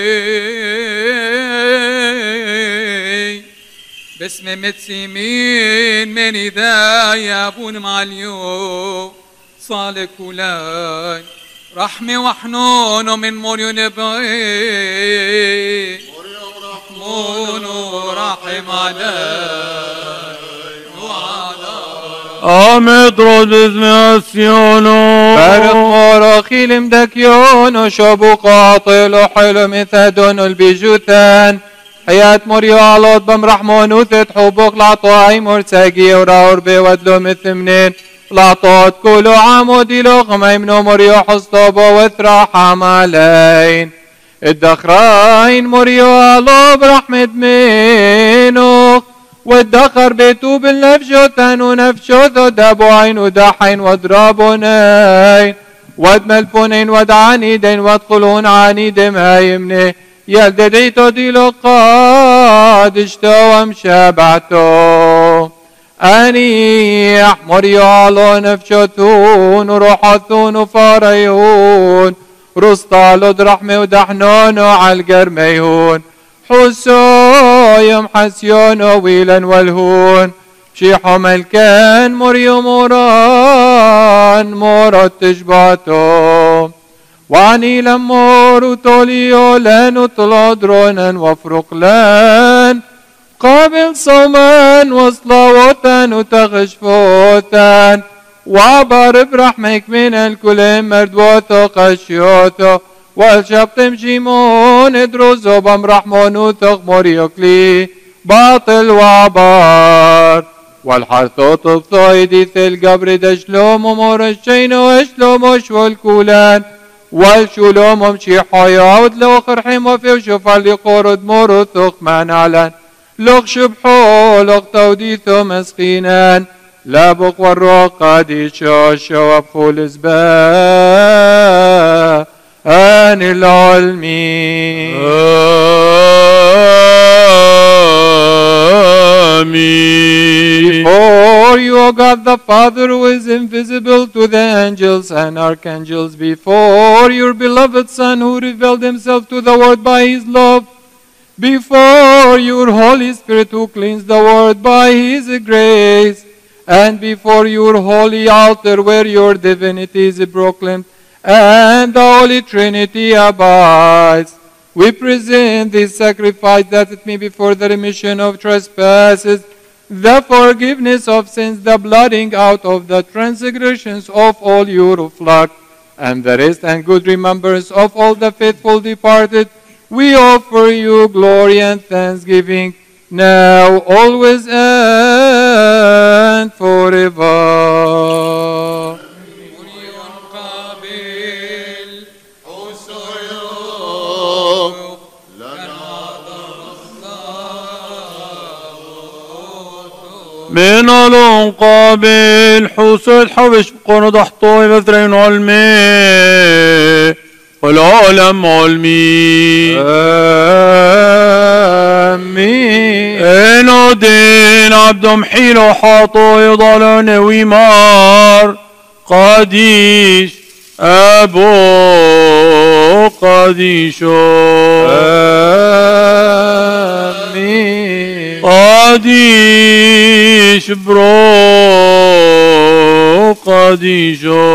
S6: باسم متسمين من إذا يابون مع اليوم صالك ولاي رحمي وحنون من مريم بغي مريم رحمون ورحم علي وعلى
S1: آمد رد اسم أسيونو
S5: بارك مراخيل مدكيون شابو قاطل وحلم ثدون البيجوتان حياة مريو علوت بمرحمون وثت حبوك لعطاي مرساقي وراور بيودلو مثمنين لعطوت كلو عمودي لو غميمنو مريو حصطوبو وثرا حمالين الدخرين مريو علو برحمة منوخ والدخر بيتو بالنفشوتان ونفشوثو دابو عين ودحين وضرابونين ودملفونين ودعانيدين وادخلون عنيدم هايمني يلدديتو ديلو قاد اشتو ومشابعتو أنيح مريالون افشتون وروحثون وفاريون رسطال درحمي ودحنون وعالقرميهون حسويم حسيون ويلا والهون شيحو ملكان مريم موران مورت تشباتهم وعني لمور وتوليولان وطلادرونان وفرقلان قابل صومان وصلاوتان وتغشفوتان وعبر برحمك من الكل مردوتو قشيوتو والشبطم شيمون دروزو بمرحمون وتغمر يكلي باطل وعبار والحرثوت الثويدي القبر دشلوم ومورشين واشلوم وشو الكولان والشلوم ومشي حياود لو خرحيم وفي وشوف اللي قرد مورو ثقمان علان لغ شبحو لغ توديثو مسخينان لا بق والروق قادي شوشو وبخول زبان العلمي Before you, O God the Father, who is invisible to the angels and archangels, before your beloved Son, who revealed himself to the world by his love, before your Holy Spirit, who cleansed the world by his grace, and before your holy altar, where your divinity is proclaimed, and the Holy Trinity abides, we present this sacrifice that it may be for the remission of trespasses, the forgiveness of sins, the blotting out of the transgressions of all your flock, and the rest and good remembrance of all the faithful departed. We offer you glory and thanksgiving, now, always, and forever.
S1: من القابل حسد حوش قرد حطوي مثرين علمي والعالم علمي
S5: آمين.
S1: إنو دين عبد محيل وحاطو يضلون ويمار قديش أبو قديشو
S5: آمين.
S1: قديش برو قديشو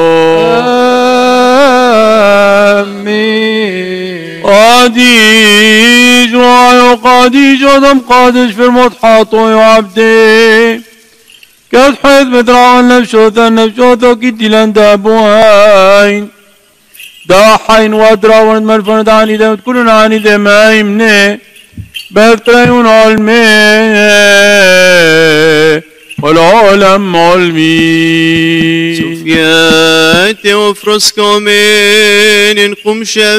S5: آمين.
S1: قديش وعيو قديش ودم قديش في المضحاطو يا عبدي كاد حيث بدرعان نفشوثو كدي لان دابوهاين دا حين وادرا ونمرفن دعني دا كلنا عني دا ما يمني بثرين علمي والعالم علمي
S4: سوفيات وفرسكومين انقم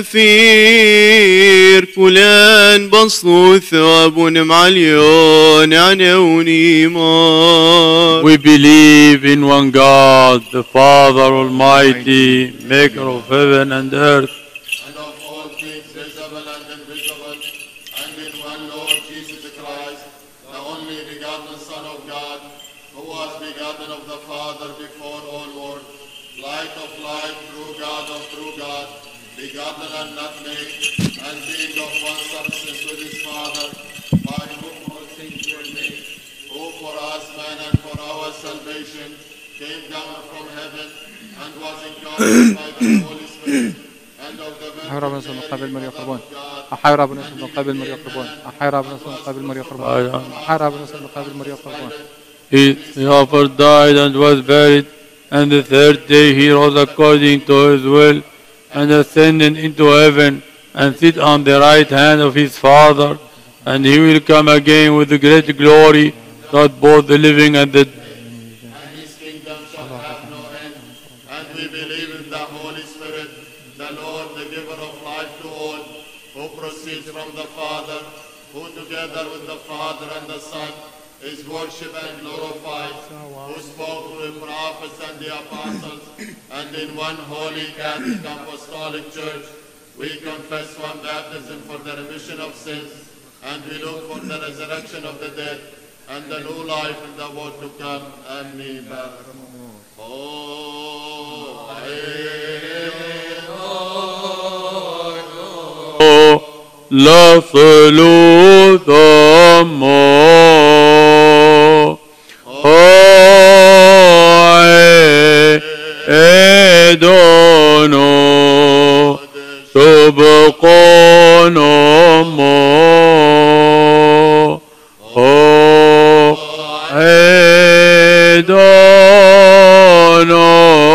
S4: شفير كلان بصلو ثواب معليون عنوني مار.
S1: We believe in one God, the Father Almighty, maker of heaven and earth,
S7: and of all things visible and invisible, and in one Lord Jesus Christ, the only begotten Son of God, who was begotten of the Father before all world, light of light, true God of true God, begotten and not made, and being of one substance with his Father, by whom all things were made, who for us man and for our salvation came down from heaven and was incarnate by the Holy Spirit, and of the
S5: أحيي ربنا يسوع من قبل مريم قربان. أحيي ربنا يسوع من قبل مريم قربان. أحيي ربنا يسوع من قبل مريم قربان. أحيي ربنا يسوع من قبل مريم قربان.
S1: He offered, died, and was buried, and the third day he rose according to his will, and ascended into heaven, and sit on the right hand of his Father, and he will come again with the great glory, that both the living and the
S7: and his kingdom shall have no end. And we believe in the Holy Spirit, the Lord, the giver of life to all, who proceeds from the Father, who together with the Father and the Son is worshipped and glorified, who spoke through the prophets and the apostles, and in one holy Catholic Apostolic Church we confess one baptism for the remission of sins, and we look for the resurrection of the dead and the new life in the world to come. Amen.
S1: لا ثلث ما عيدنا سبقنا ما عيدنا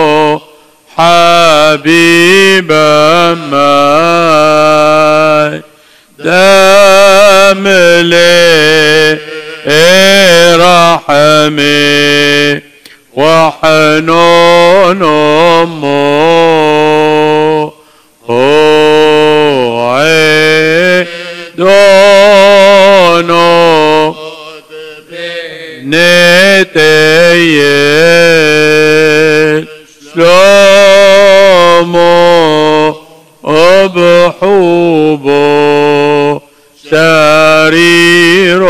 S1: حبيبا معي دم لي رحمي وحنون أمه عيدنا نتيل شلومه أبحوبه سرير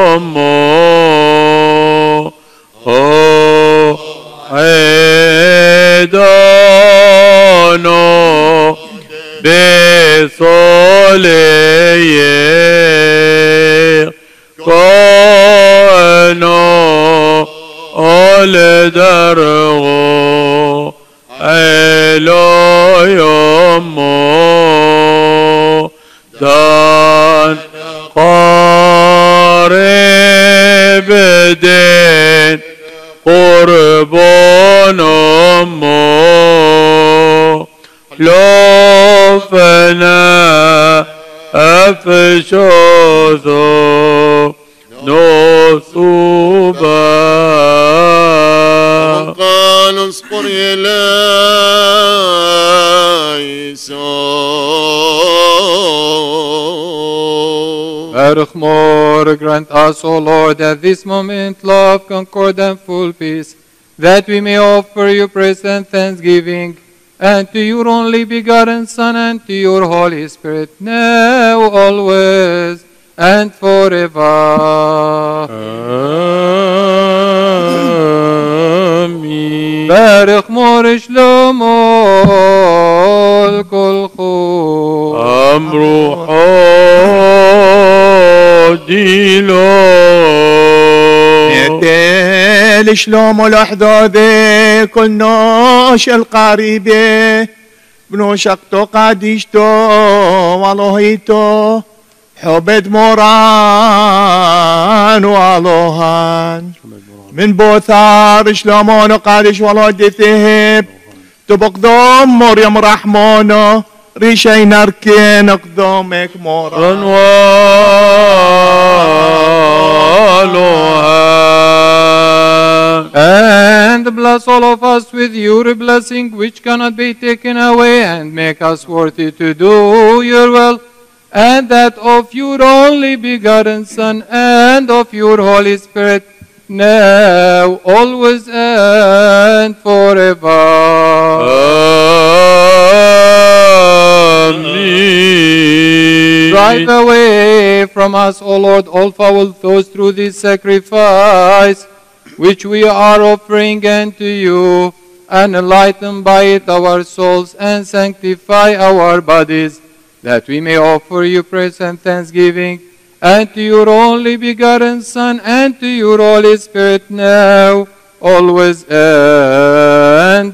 S1: أمه عيدنا بصليه كونه الدرغ إلى يمه دان قارب دين قربان أمه لوفنا أفشوثو نصوبا
S4: قال اصبر إلى
S5: More, grant us, O Lord, at this moment love, concord, and full peace, that we may offer you praise and thanksgiving, and to your only begotten Son, and to your Holy Spirit, now, always, and forever.
S1: آمين.
S5: بارك مور شلومو الكل خو
S1: أمر حاديلو
S8: نتل شلومو الأحداثي كل نوش القريبة بنوشقتو قاديشتو والوهيتو حبد موران والوهان من بوثار شلومون قادش والود ثهب تبقدم مريم رحمونو ريشي نركين اقدامك موران
S5: And bless all of us with your blessing which cannot be taken away, and make us worthy to do your will, and that of your only begotten Son and of your Holy Spirit, now, always, and forever.
S1: Amen.
S5: Drive away from us, O Lord, all foul thoughts through this sacrifice, which we are offering unto you, and enlighten by it our souls, and sanctify our bodies, that we may offer you praise and thanksgiving, and to your only begotten Son, and to your Holy Spirit, now, always, and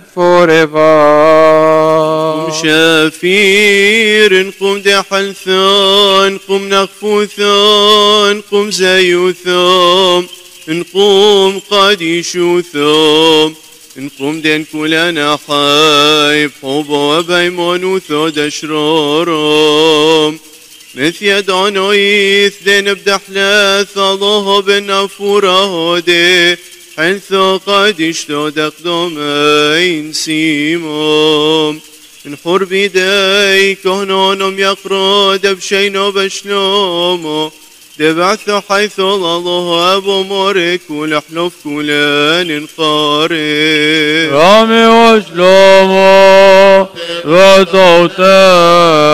S5: forever.
S4: شافير قم دحلثان قم نخفوثان قم زيوثام قم قديشوثام قم دين كلنا حايب حب وبيمانوثو دشرارام مثيد عنايث دين بدحلاث الله بنفورة هادي حيث قد اشتاد اقدامين سيمام انحر بيدي كهنانم يقرا دبشينا بشناما دبعث حيث الله أبو مارك ولحلف كلان انقارب
S1: رامي وشلومو وطوتا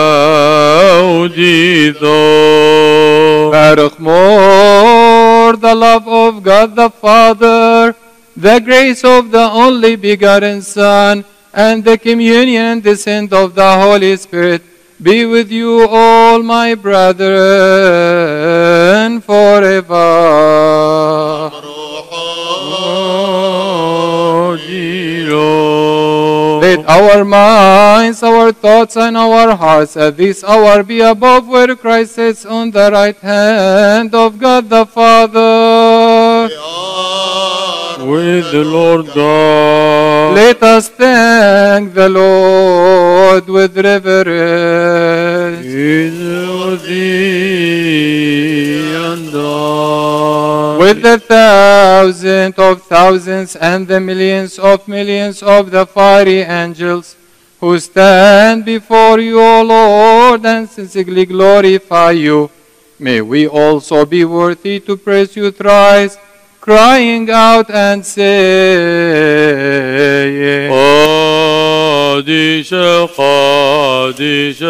S1: وديثو
S5: Baruch Mor, the love of God the Father, the grace of the only begotten Son, and the communion and descent of the Holy Spirit be with you all, my brethren, forever. Let our minds, our thoughts, and our hearts at this hour be above where Christ sits on the right hand of God the Father.
S1: With the Lord God.
S5: Let us thank the Lord with reverence.
S1: Is worthy and I.
S5: With the thousands of thousands and the millions of the fiery angels who stand before you, O Lord, and sincerely glorify you, may we also be worthy to praise you thrice, crying out and saying,
S1: قادش قادش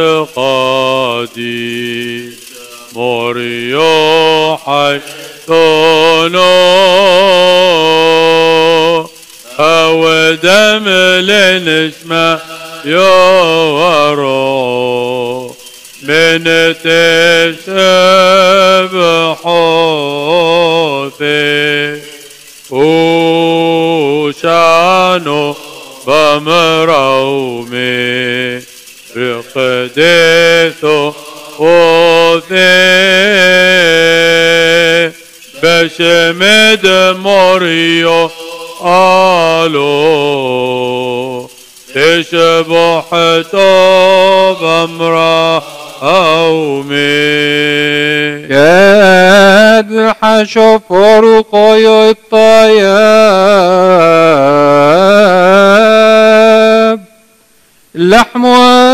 S1: قادش مريو حيثنا أو دم لنسمة يورو من تسبحوثي وشانو بمرومي بقديثو وثي بشمد مريو آلو تشبحتو بمرومي
S5: كاد حشفر قيو الطياب لحم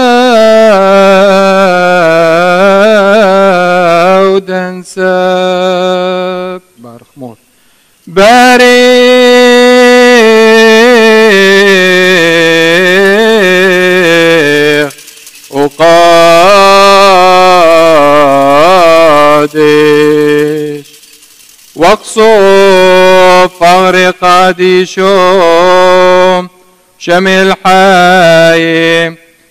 S5: ودنساب بارك مور باريخ وقادش واقصف فغر قادشوم شمل حايم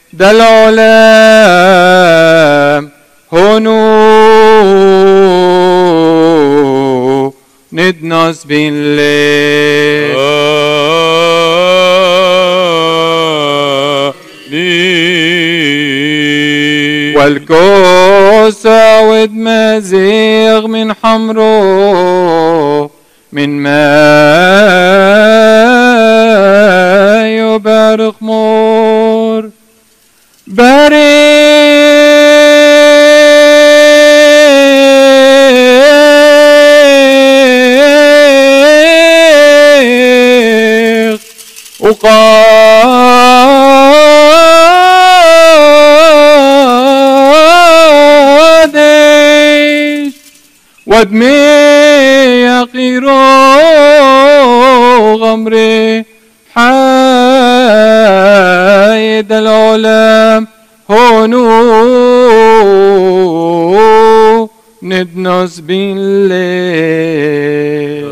S5: دالعلام هنو ندنس بالله والكوسة ودمزيغ من حمرو من ماء يبارك مور باريخ وقادش ودمي يقيرو غمري حايد العلام هونو ندنس بالله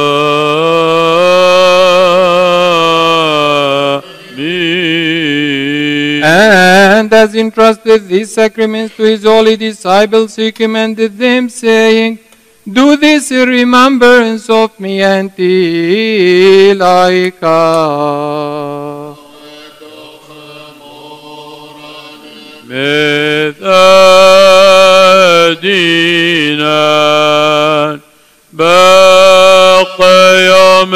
S5: And as entrusted these sacraments to his holy disciples, he commanded them, saying, do this in remembrance of me until I come.
S1: مذادينا باقي يوم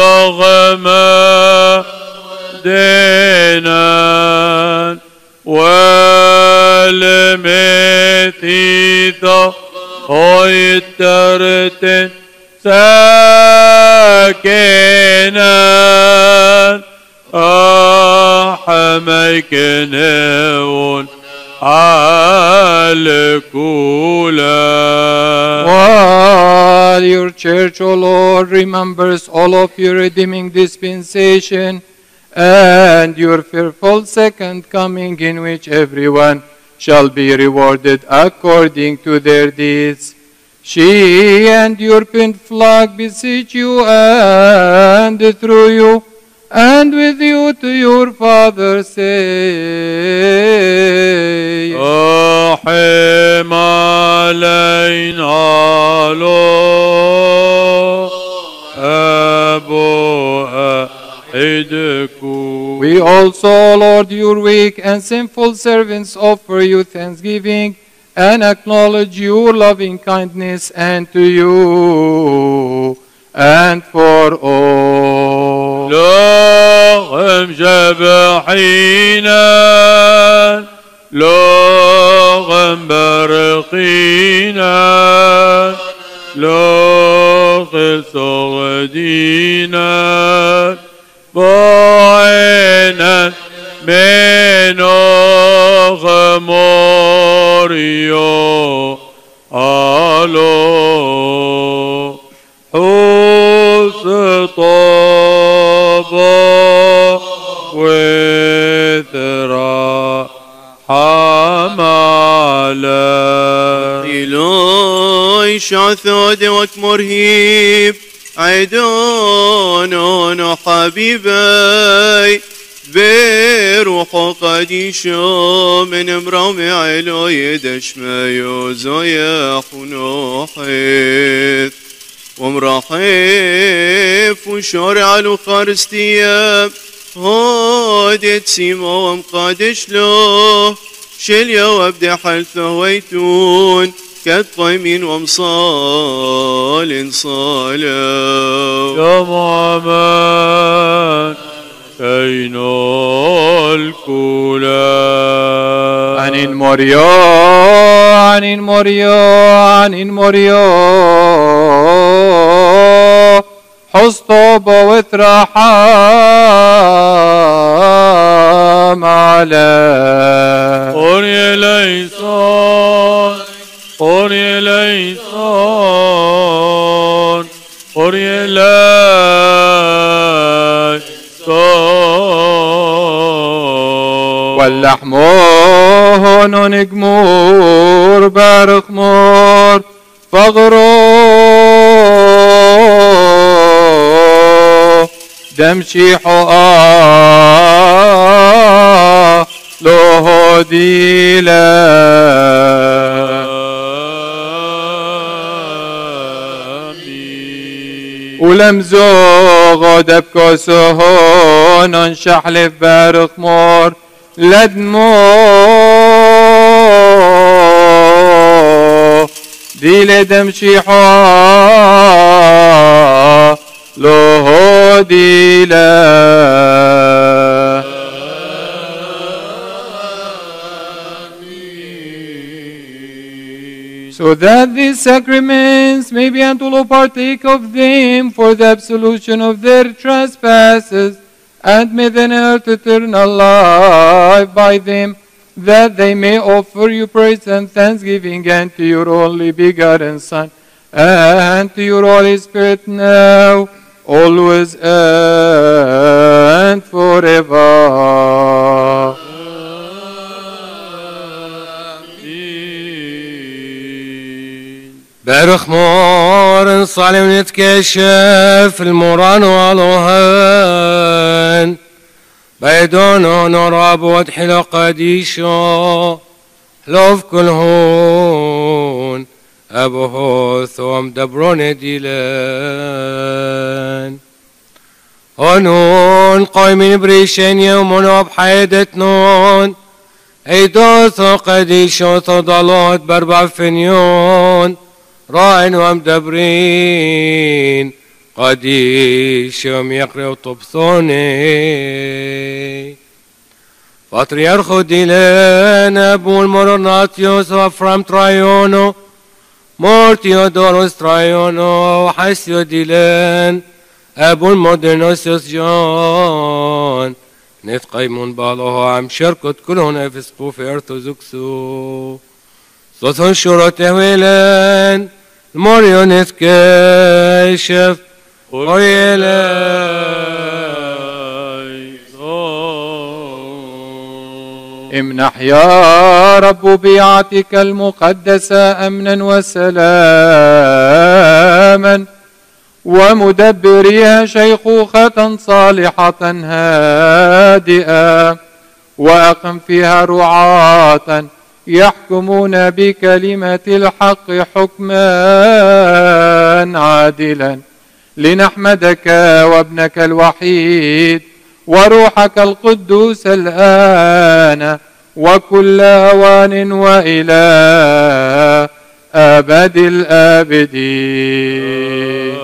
S1: الضغمة دينا والمثيثة هوي ترتن ساكنا أحميك نون على كولا.
S5: While your church, O Lord, remembers all of your redeeming dispensation and your fearful second coming, in which everyone shall be rewarded according to their deeds, She and your pent flock beseech you, and through you, and with you to your Father say,
S1: رحم علينا أبو أحدكم.
S5: We also, Lord, your weak and sinful servants, offer you thanksgiving and acknowledge your loving kindness, and to you and for all.
S1: لهم جبحينا لهم برقينا لهم صغدينا بعينا من غموريو ألو حوس طابا وثرا حمالا
S4: إلهي شعثود وكمرهيب عيدون حبيبي بروح قديشو من امرامي علو يدشما يوزويا حنوحيث ومراحيف وشارع الأخارستية هادت سيما ومقادش له شليا وابدي حلثه ويتون كالطيمين ومصال صالا
S1: يا محمد كينو الكولا
S5: عن موريو عن موريو عن موريو حسطب وترحم على
S1: قري ليسان قري ليسان قري ليسان
S5: واللحمون نجمور برخمور فغرو دمشي حقا له ديلا ولمزوغ دبكوسهون انشحلف برخمور لدمو ديل دمشيحا لو ديلا so that these sacraments may be unto all partake of them for the absolution of their trespasses, and may then inherit eternal life by them, that they may offer you praise and thanksgiving unto your only begotten Son, and to your Holy Spirit now, always, and forever.
S9: برخمار نصلي ونتكشف المران والوهن بيدون نراب وتحل قديشو حلوف كلهون أبوهوث ومدبرون ديلان هنون قايمين بريشين يومون بحيدة نون ايدوث قديشو تضلوت بربع فنيون راين ومدبرين قديشهم يقرأوا طبثوني بطريرخو ديلان أبو المورناتيوس وفرام ترايونو مورتيودوروس ترايونو وحسيو ديلان أبو المودرنوسيوس جون نتقيمون بالوها عم شركت كلهم افسقوا في ارثوذكسو صوتهم شروطه ويلان الموريو نتكشف ويلان
S5: امنح يا رب بيعتك المقدسة أمنا وسلاما، ومدبريها شيخوخة صالحة هادئة، وأقم فيها رعاة يحكمون بكلمة الحق حكما عادلا، لنحمدك وابنك الوحيد وروحك القدوس الآن وكل أوان وإلى أبد الآبدين.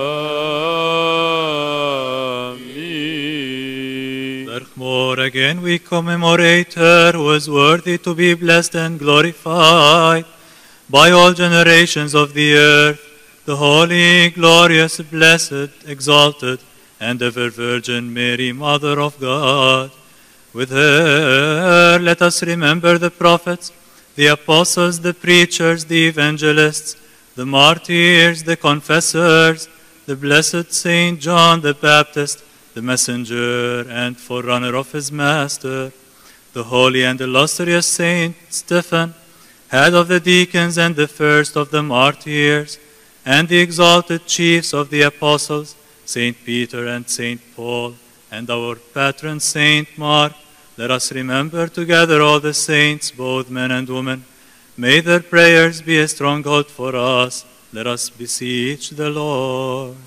S2: Furthermore, again we commemorate her who is worthy to be blessed and glorified by all generations of the earth, the holy, glorious, blessed, exalted, and ever Virgin Mary, Mother of God. With her, let us remember the prophets, the apostles, the preachers, the evangelists, the martyrs, the confessors, the blessed Saint John the Baptist, the messenger and forerunner of his master, the holy and illustrious Saint Stephen, head of the deacons and the first of the martyrs, and the exalted chiefs of the apostles, Saint Peter and Saint Paul, and our patron Saint Mark. Let us remember together all the saints, both men and women. May their prayers be a stronghold for us. Let us beseech the Lord.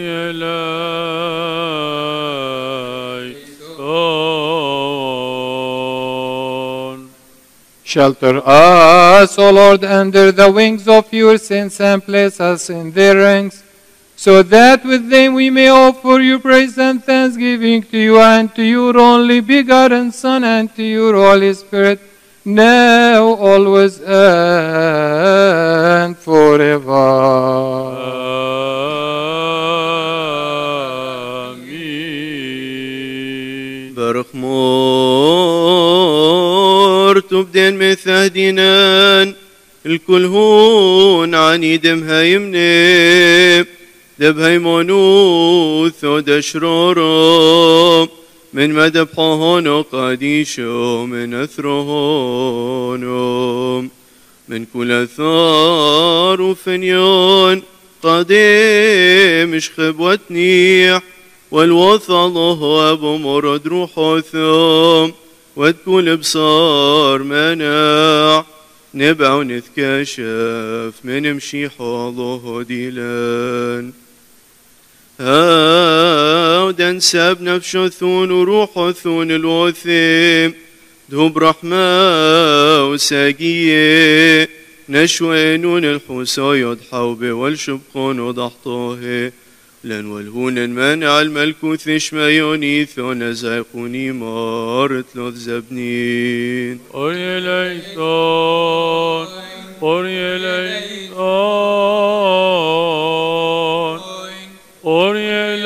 S5: Shelter us, O Lord, under the wings of your saints, and place us in their ranks, so that with them we may offer you praise and thanksgiving to you and to your only begotten Son and to your Holy Spirit, now, always, and forever.
S4: Amen. Baruch mor tubden methahdinan الكل هون عنيدم هايمني دبهاي مونوث ودشرورو من مدبحهونو قاديشو من أثرهونو من كل ثار وفنيون قديم شخب وتنيح والوصل هو أبو مرد روحو ثوم وتكل بصار مناع نبع ونتكشف من مشي حوضه ديلان هاودن ساب نفسه ثون وروحه ثون الوثيم دهب رحمة وساقية نشوينون الحوسا يضحوا والشبقون وضحطوه لن والهون منع الملكوث شمايوني ثون زايقوني مارت لوذ زبنين
S1: أري ليسون أري ليسون أري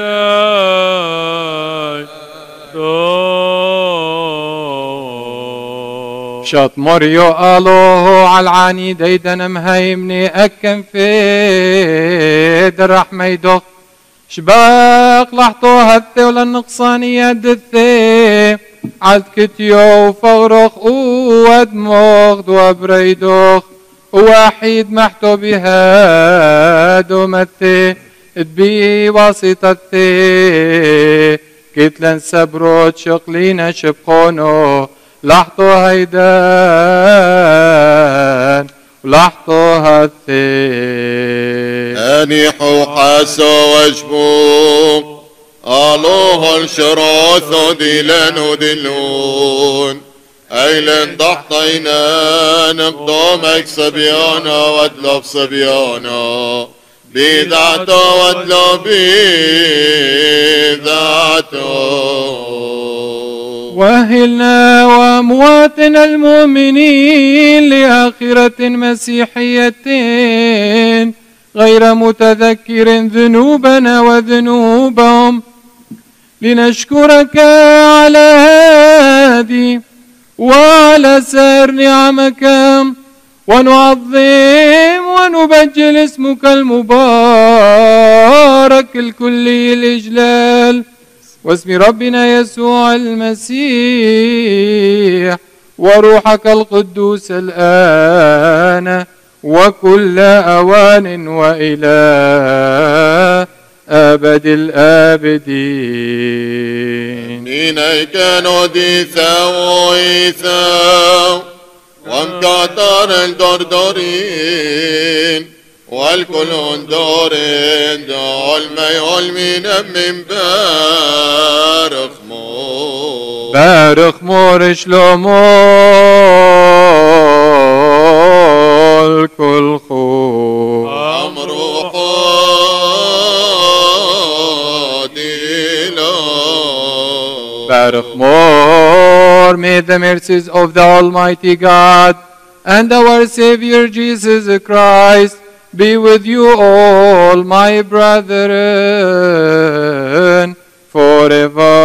S1: ليسون
S5: شاط مريو الله على العاني ديدن مهيمني أكن في درحمة يدخ شباق لحطو هثي ولا النقصانية دثي عد كتيو وفغرخ ودموغ وبريدوخ وحيد محتو بها دومتي تبي واسطتي كتلن سبروت شقلين شبقونو لحطو هيدان ولحطو هثي
S7: أنيحو حاسو وجبوك آلوه الشراث ديلان ودلون أيلن ضحطينا نقدومك صبيانا وادلوب صبيانا بيدعتو وادلوب بيدعتو
S5: وأهلنا وأمواتنا المؤمنين لآخرة مسيحية غير متذكر ذنوبنا وذنوبهم لنشكرك على هذه وعلى سائر نعمك ونعظم ونبجل اسمك المبارك الكلي الإجلال واسم ربنا يسوع المسيح وروحك القدوس الآن وكل أوان وإلى أبد الآبدين.
S7: إنك نودي ثويثا وانكتر الدردرين والكل دورين دول ما يولمين من بارخ مور
S5: بارخ مور شلومو الكل خو
S7: أمر
S5: Baruch more, may the mercies of the Almighty God and our Savior Jesus Christ be with you all, my brethren, forever.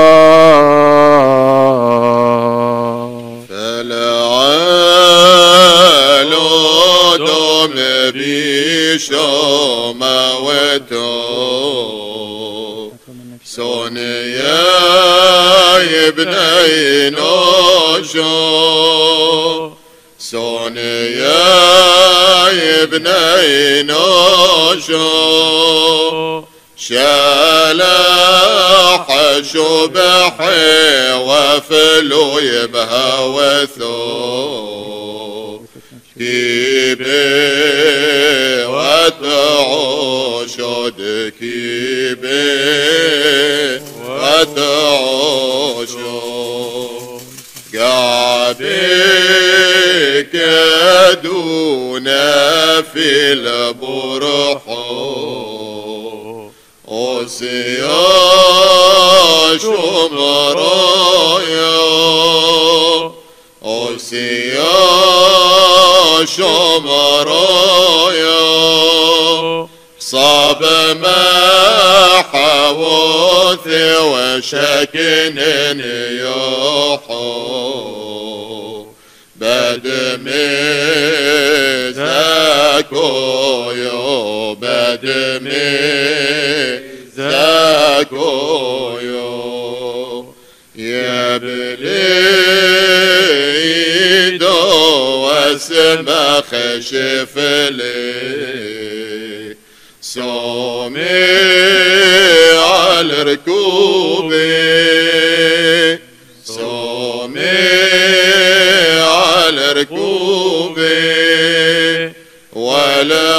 S7: ابني نوشو سوني يا ابني نوشو شالح شبحي وفلو يبهوثو كيبي وتعوشو دكيبي وتعوشو قعبك دونا في البرحو أوسيا شمرايا أوسيا شمرايا صاب ما حوث وشكن يوحو بدمي زاكويو بدمي زاكويو يا بليدو واسمع خشف لي سومي على ركوبي سومي على ركوبي ولا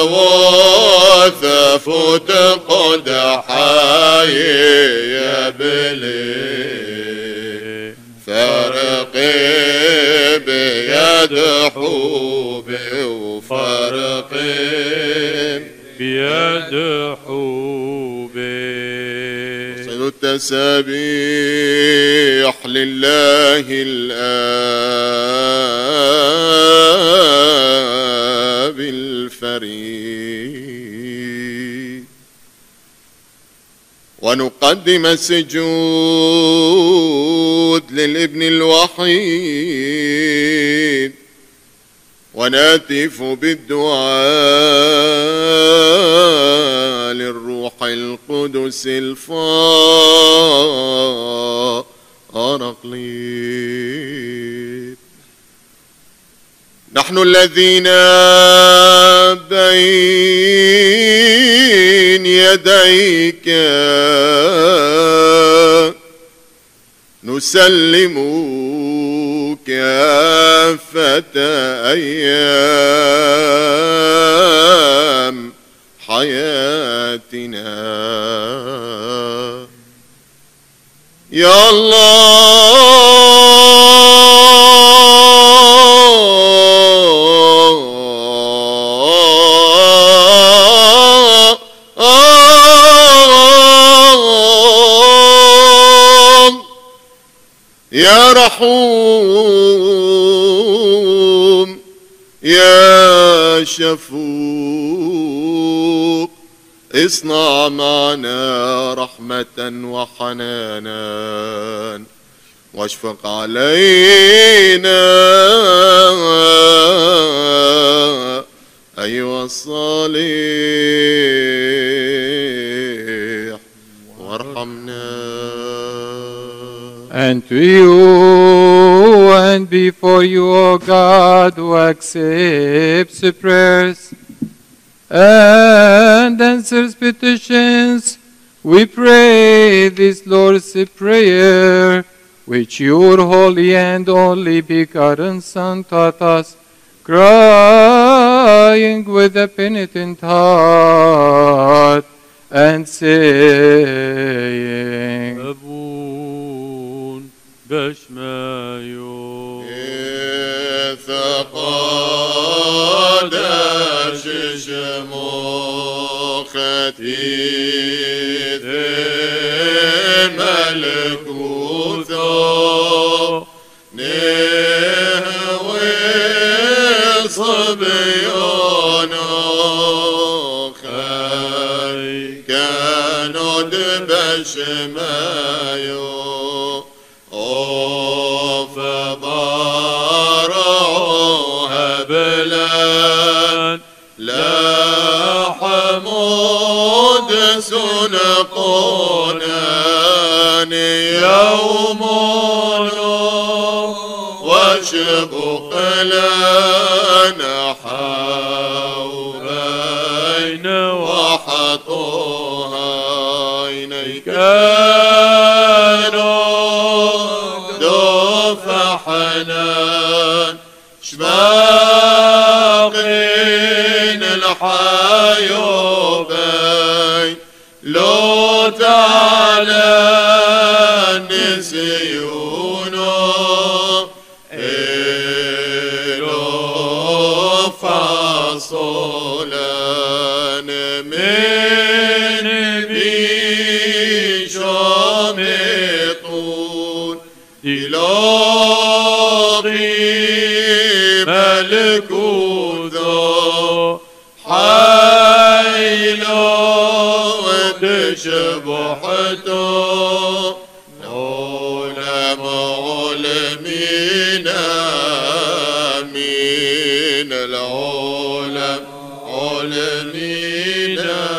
S7: وثفت قد حي يا بلي فرقي بيد حوبي وفرقي
S1: بيد حوبي.
S7: صلوا التسابيح لله الآب الفريد ونقدم السجود للابن الوحيد ونهتف بالدعاء للروح القدس الفارقليد. نحن الذين بين يديك نسلم كافة أيام حياتنا يا يا رحوم يا شفوق اصنع معنا رحمة وحنانا واشفق علينا أيها الصالح وارحمنا.
S5: And to you went before you, O God, who accepts prayers and answers petitions, we pray this Lord's Prayer, which your holy and only begotten Son taught us, crying with a penitent heart and saying,
S1: أبون بشمايو
S7: ثقادش شموختي ملكوثو نهوي صبيانو خي كانوا دبشمايو فبارعوها بلان لا حمود سنقونان يومنا وشبق لنا حاوبين وحطوها عينيك حنان شباقين الحيوبين لو تعالى نسيونه إلو فصولان من بيشامطون ملكوثو حيلو وتشبحتو علم علمين من العلم علمين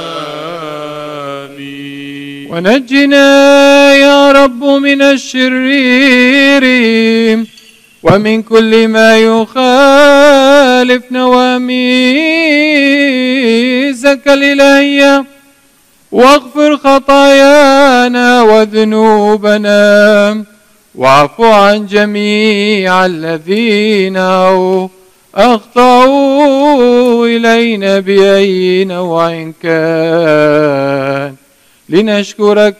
S5: ونجنا يا رب من الشرير ومن كل ما يخالف نواميسك الإلهية، واغفر خطايانا وذنوبنا، واعف عن جميع الذين أخطأوا إلينا بأي نوع كان، لنشكرك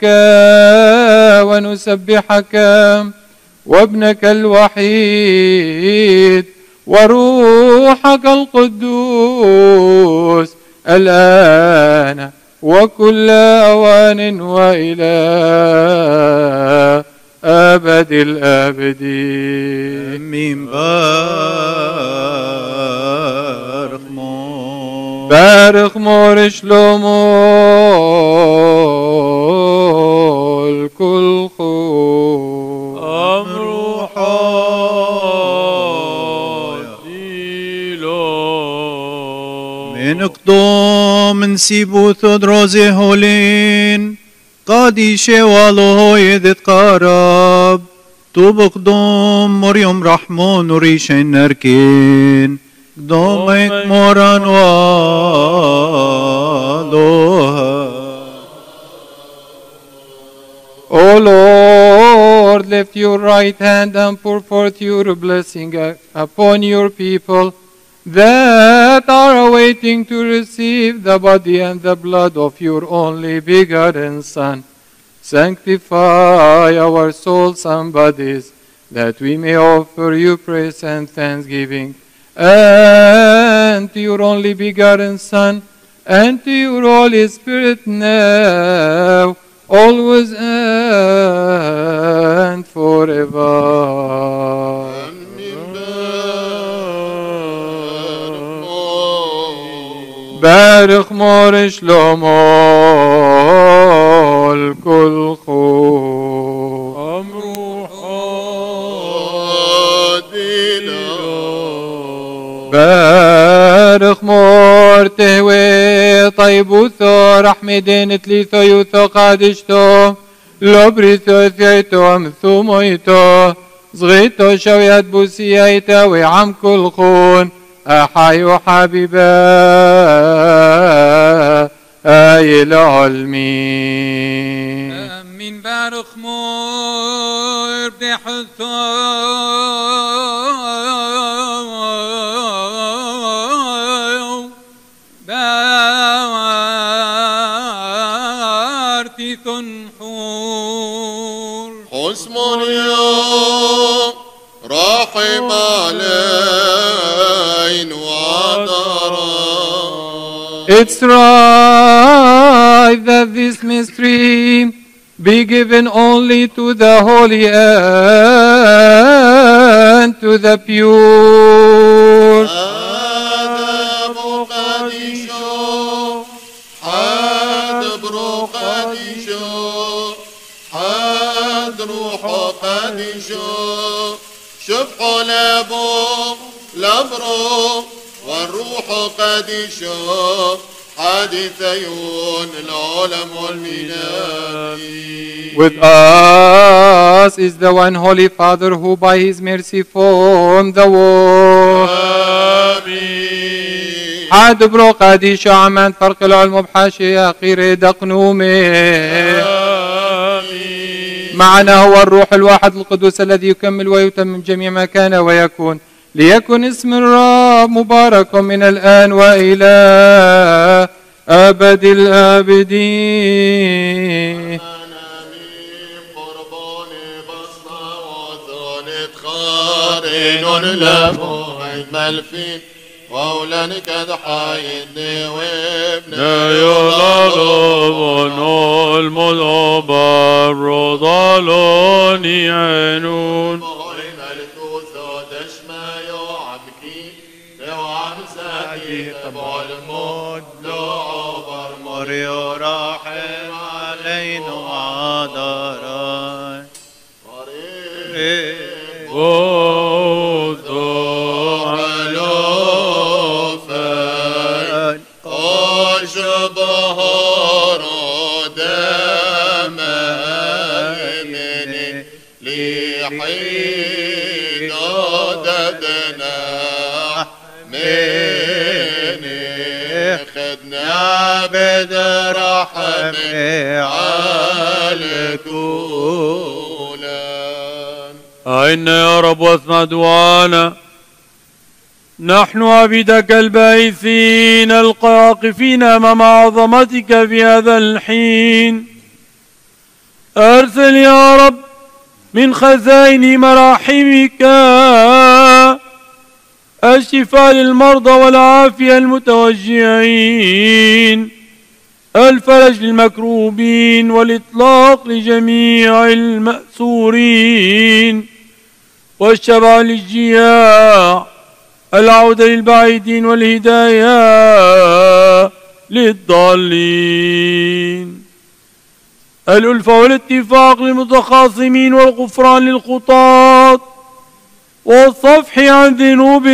S5: ونسبحك وابنك الوحيد وروحك القدوس الآن وكل أوان وإلى أبد الآبدين.
S3: آمين.
S5: بارخ مور شلومو الكل خو
S1: أمر حاديلو
S3: من قدوم من سيبوث دروزي هولين قادي شوالو يذت قارب توب قدوم مريم رحمون وريشين نركين قدومك موران والوها.
S5: O Lord, lift your right hand and pour forth your blessing upon your people that are awaiting to receive the body and the blood of your only begotten Son. Sanctify our souls and bodies, that we may offer you praise and thanksgiving, and to your only begotten Son, and to your Holy Spirit now, always and forever. بارخ مور شلومو الكل خو
S1: أمر حاديلو
S5: بارخ مور تهوي طيبوثو رحمدين تليثو يوثو قادشتو لبريثو ثيتو أمثو مويتو زغيتو شويات بوسيايتا وعم كل خون أحايو حبيبا آي العلمين
S6: من بارخ مور بدي حثو بارتي تنحور
S7: حسم اليوم رحم علينا وعذرا.
S5: It's right that this mystery be given only to the holy and to the pure.
S7: آدم قديشو حاد برو قديشو حاد روح قديشو شفحوا لابو لبرو والروح قديشو حادثيون العالم والميلاد.
S5: With us is the one Holy Father who by his mercy formed the world.
S7: آمين.
S5: حاد برو قديشو عمان فرق العلم بحاشي أخير دقنومه. معنا هو الروح الواحد القدوس الذي يكمل ويتمم جميع ما كان ويكون. ليكن اسم الرب مبارك من الآن وإلى أبد الآبدين.
S7: قارن له أجمل فين وأولانك ضحايدني وابني
S1: يضربون المضبر ضلوني عنون
S3: رحم علينا وعذرا.
S7: وذعلوفا أشبهر دمائمني لحين ددنا مني خدنا عبد رحمي على كولان.
S1: أين يا رب واسمع دعانا نحن عبيدك البائثين القاقفين أمام عظمتك في هذا الحين. أرسل يا رب من خزائن مراحمك الشفاء للمرضى والعافية المتوجعين، الفرج للمكروبين والإطلاق لجميع المأسورين، والشبع للجياع، العودة للبعيدين والهداية للضالين، الألفة والاتفاق للمتخاصمين والغفران للخطاة، والصفح عن ذنوب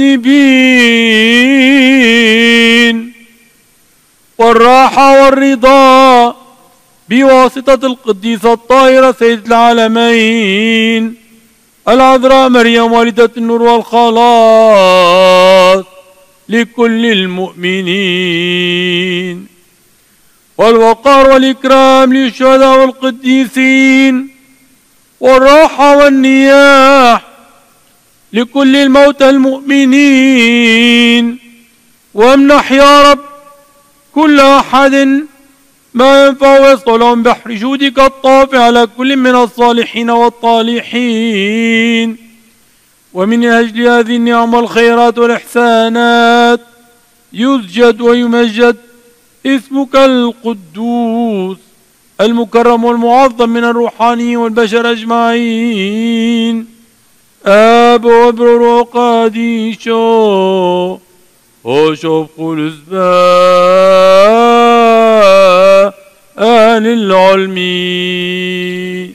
S1: المذنبين، والراحة والرضا بواسطة القديسة الطاهرة سيدة العالمين العذراء مريم والدة النور والخلاص لكل المؤمنين، والوقار والإكرام للشهداء والقديسين، والراحة والنياح لكل الموتى المؤمنين، وامنح يا رب كل أحد ما ينفع ويصلح لهم بحر جودك الطافئ على كل من الصالحين والطالحين، ومن أجل هذه النعم والخيرات والإحسانات يسجد ويمجد اسمك القدوس المكرم والمعظم من الروحانيين والبشر أجمعين. آب وبرو قاديشو وشوف قلوس آل العلمين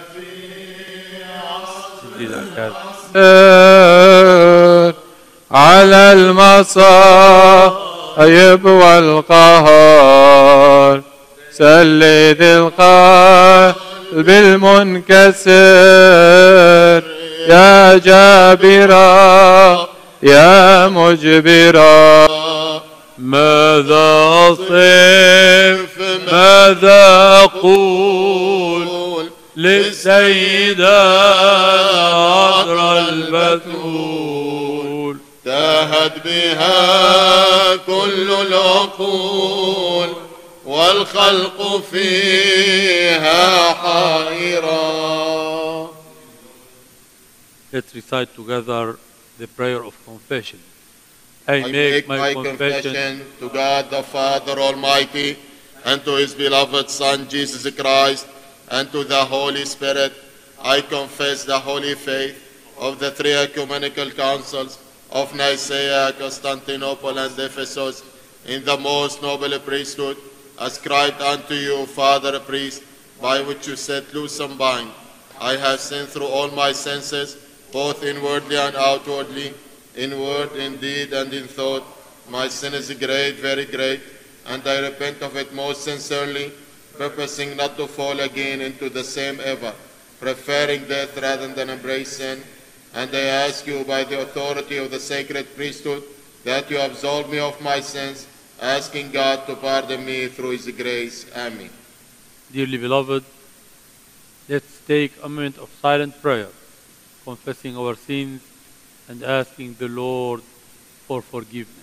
S5: على المصائب والقهر سلد القلب المنكسر يا جابرا يا مجبرا.
S1: ماذا أصف ماذا أقول للسيدة العذراء البتول،
S7: تاهت بها كل العقول والخلق فيها حائرة.
S1: Let's recite together the prayer of confession. I
S7: make my confession to God the Father Almighty and to His beloved Son Jesus Christ and to the Holy Spirit. I confess the holy faith of the three ecumenical councils of Nicaea, Constantinople, and Ephesus, in the most noble priesthood ascribed unto you, Father Priest, by which you set loose and bind. I have sinned through all my senses, both inwardly and outwardly, in word, in deed, and in thought. My sin is great, very great, and I repent of it most sincerely, purposing not to fall again into the same ever, preferring death rather than embrace sin. And I ask you by the authority of the sacred priesthood that you absolve me of my sins, asking God to pardon me through His grace. Amen.
S1: Dearly beloved, let's take a moment of silent prayer, confessing our sins and asking the Lord for forgiveness.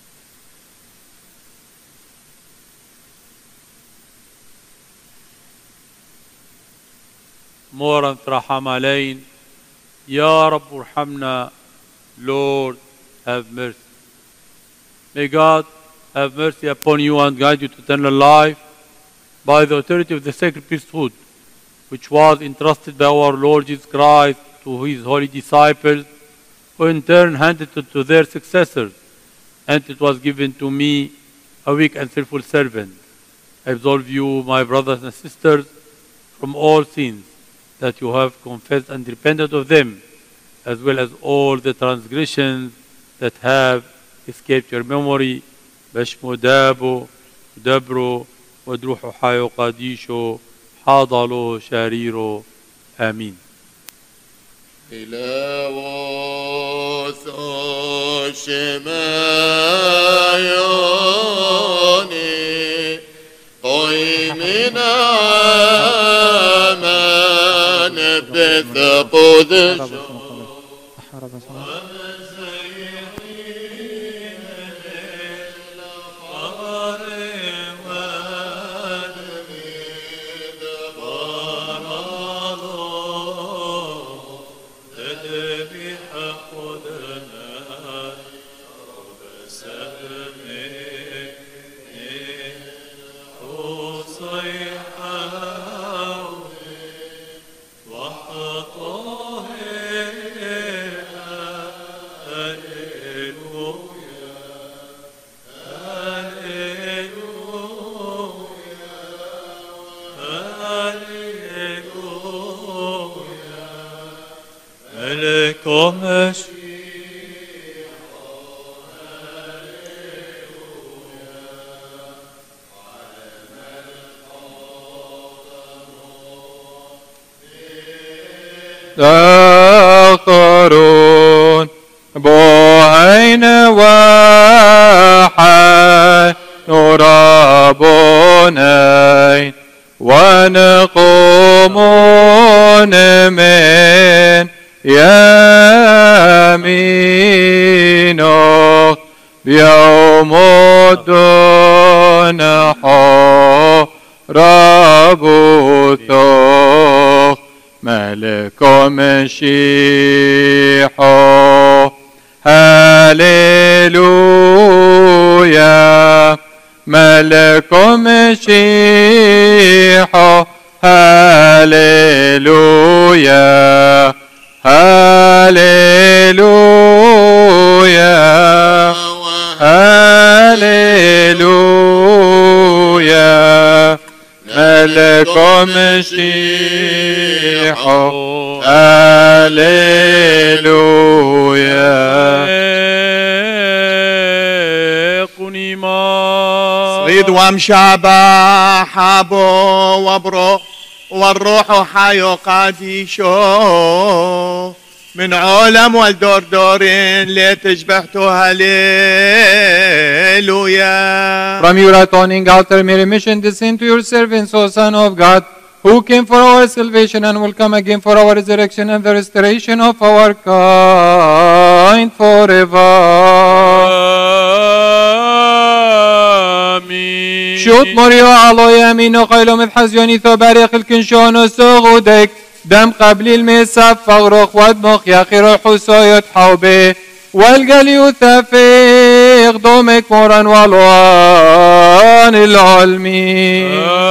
S1: مورا ترحم علينا يا رب ارحمنا. Lord, have mercy. May God have mercy upon you and guide you to eternal life by the authority of the sacred priesthood, which was entrusted by our Lord Jesus Christ to His holy disciples, who in turn handed it to their successors, and it was given to me, a weak and sinful servant. I absolve you, my brothers and sisters, from all sins that you have confessed and repented of them, as well as all the transgressions that have escaped your memory. بشمو دابو دبرو ودروحو حيو قديشو حاضلو شاريرو آمين.
S7: إلهوث شمايوني قيمين آمان بثقود
S5: ذكرون بوهين وحي نرابونين ونقومون من يمينه بيوم الدون رابوتو ملك مشيحو هاليلويا ملك مشيحو هاليلويا هاليلويا هاليلويا ملك مشيحو هاليلويا.
S8: صيد ومشابه حابو وبرو والروح حيو قديشو من عالم والدور دورين لتشبهتو هاليلويا.
S5: From your atoning altar, may remission descend to your servants, O Son of God, who came for our salvation and will come again for our resurrection and the restoration of our kind forever.
S1: آمين.
S5: شوط مريو على يمين وقيلو مبحزيوني ثو باريخ الكنشون وسوغودك دم قبل المساف فغرق ودمخ يخير الحسوية حوبه والقلي وثافق دومك موران والوان العلمي.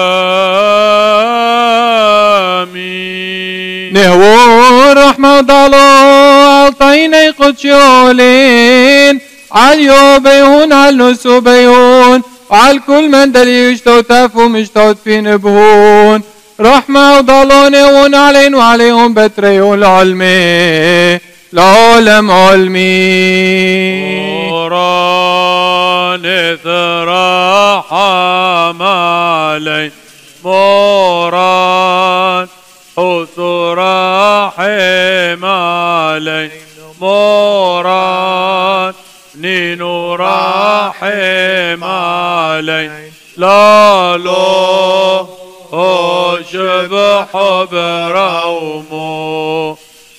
S1: آمين.
S5: نهو رحمة ضلو عطيني قدشولين عليو بيهون علنسو بيهون وعلى كل من دلي يشتوتف ومشتوت في نبهون رحمة وضلون علين وعليهم بتريون العلمي العالم علمي.
S1: قرآن رحم علي موران حس رحم علي موران نينو رحم علي لا لو شبح براومو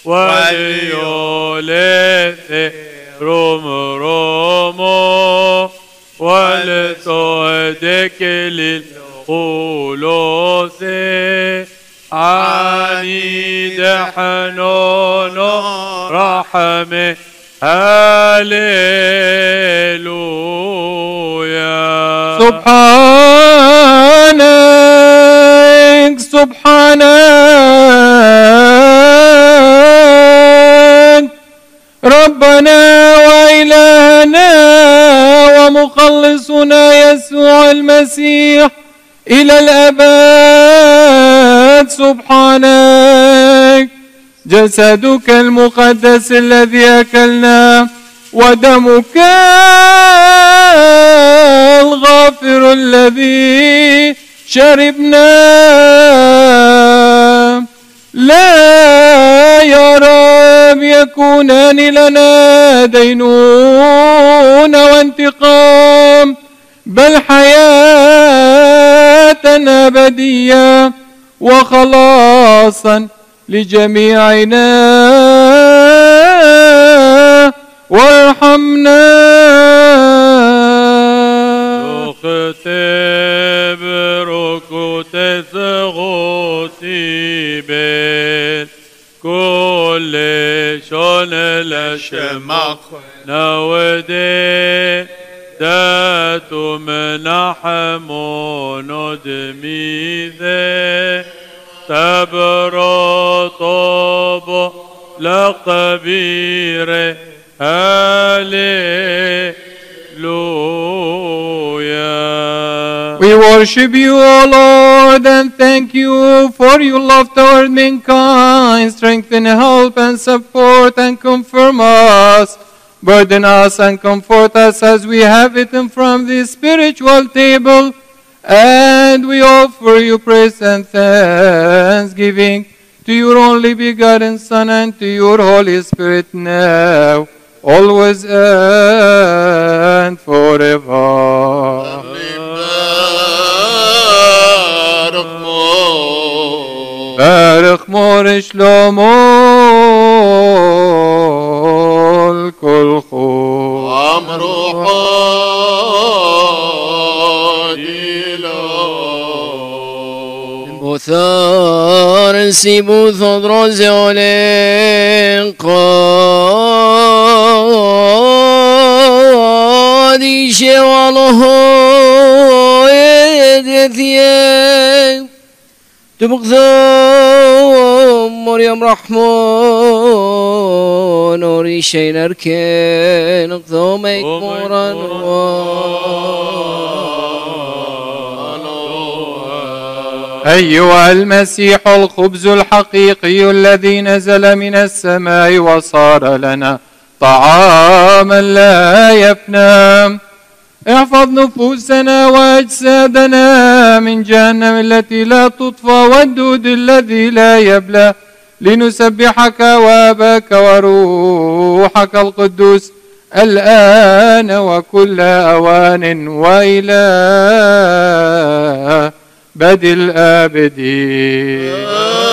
S1: وليولي روم رومو ولتودك للقلوسي عنيد حنون رحمه هاليلويا.
S5: سبحانك سبحانك ربنا وإلهنا ومخلصنا يسوع المسيح إلى الأبد. سبحانك جسدك المقدس الذي أكلناه ودمك الغافر الذي شربناه لا يا رب يكونان لنا دينون وانتقام بل حياة أبدية وخلاصا لجميعنا وارحمنا.
S1: اختب ركوت ثغوتي بين كل شون لشمخ نودي ذات منحم ندمي ذي تبرو طوب لقبير Hallelujah.
S5: We worship you, O Lord, and thank you for your love toward mankind. Strengthen, help, and support, and confirm us. Burden us and comfort us as we have eaten from this spiritual table. And we offer you praise and thanksgiving to your only begotten Son and to your Holy Spirit now, always and forever. بارك مور شلومو الكل خو
S4: وثار سيبو ثضر زولين قادي شواله يدثيه تبغثوم مريم رحمون وريشين أركين اقثوم اكمورا
S5: أيها المسيح الخبز الحقيقي الذي نزل من السماء وصار لنا طعاما لا يفنى احفظ نفوسنا وأجسادنا من جهنم التي لا تطفى والدود الذي لا يبلى لنسبحك واباك وروحك القدوس الآن وكل أوان وإلى بدء الآبدين.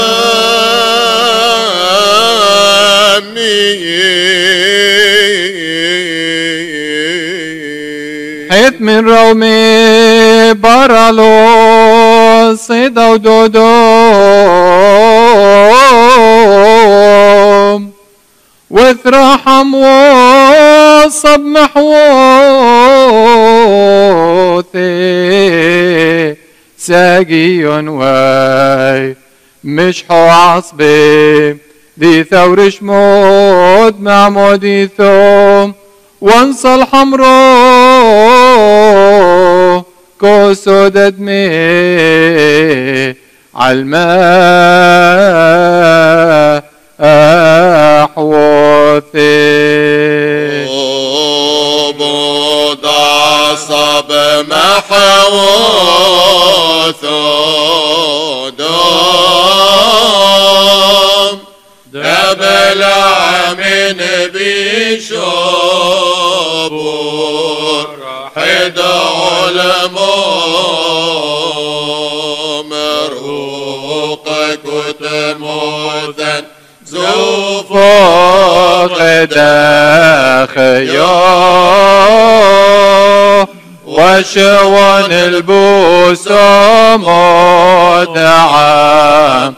S5: حيث من رومي بارالو صيدا ودودوم وثرحم وصب محوثي ساقي واي مشحو عصبي ذي ثور شمود مع مودي ثوم وانصى الحمرو كوسو دمي عالماء أحوثي
S7: بود عصب محوث دوم دبلع من بشبور حد علمو مروقك وتموثن
S5: زفوق داخيو وشوان البوسم ودعام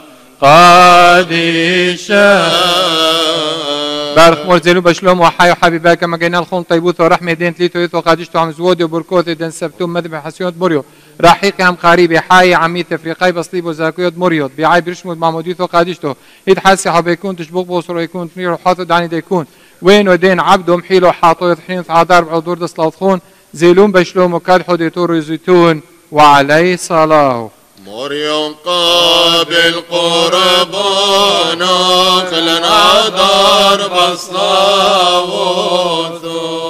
S5: قادشا بارخ مرزلو بشلوم وحي وحبيبا كما جينا الخون طيبوث ورحمة دين تليتو يثو قادشتو عم زود وبركوث دين سبتوم مذبح حسيوت مريو رحيقي عم قريبي حي عمي تفريقي بصليب وزاكيوت مريوت بيعاي برشمود معموديثو قادشتو يد حاسي حب يكون تشبوق بوصر يكون تنير وحاطط عني دا يكون وين ودين عبدو محيلو حاطو يطحين عدار بعضور دا صلاة زيلون بشلوم وكاد حديتور يزيتون وعليه صلاه
S7: مريم قابل قربانك لنا دار بصلاوثو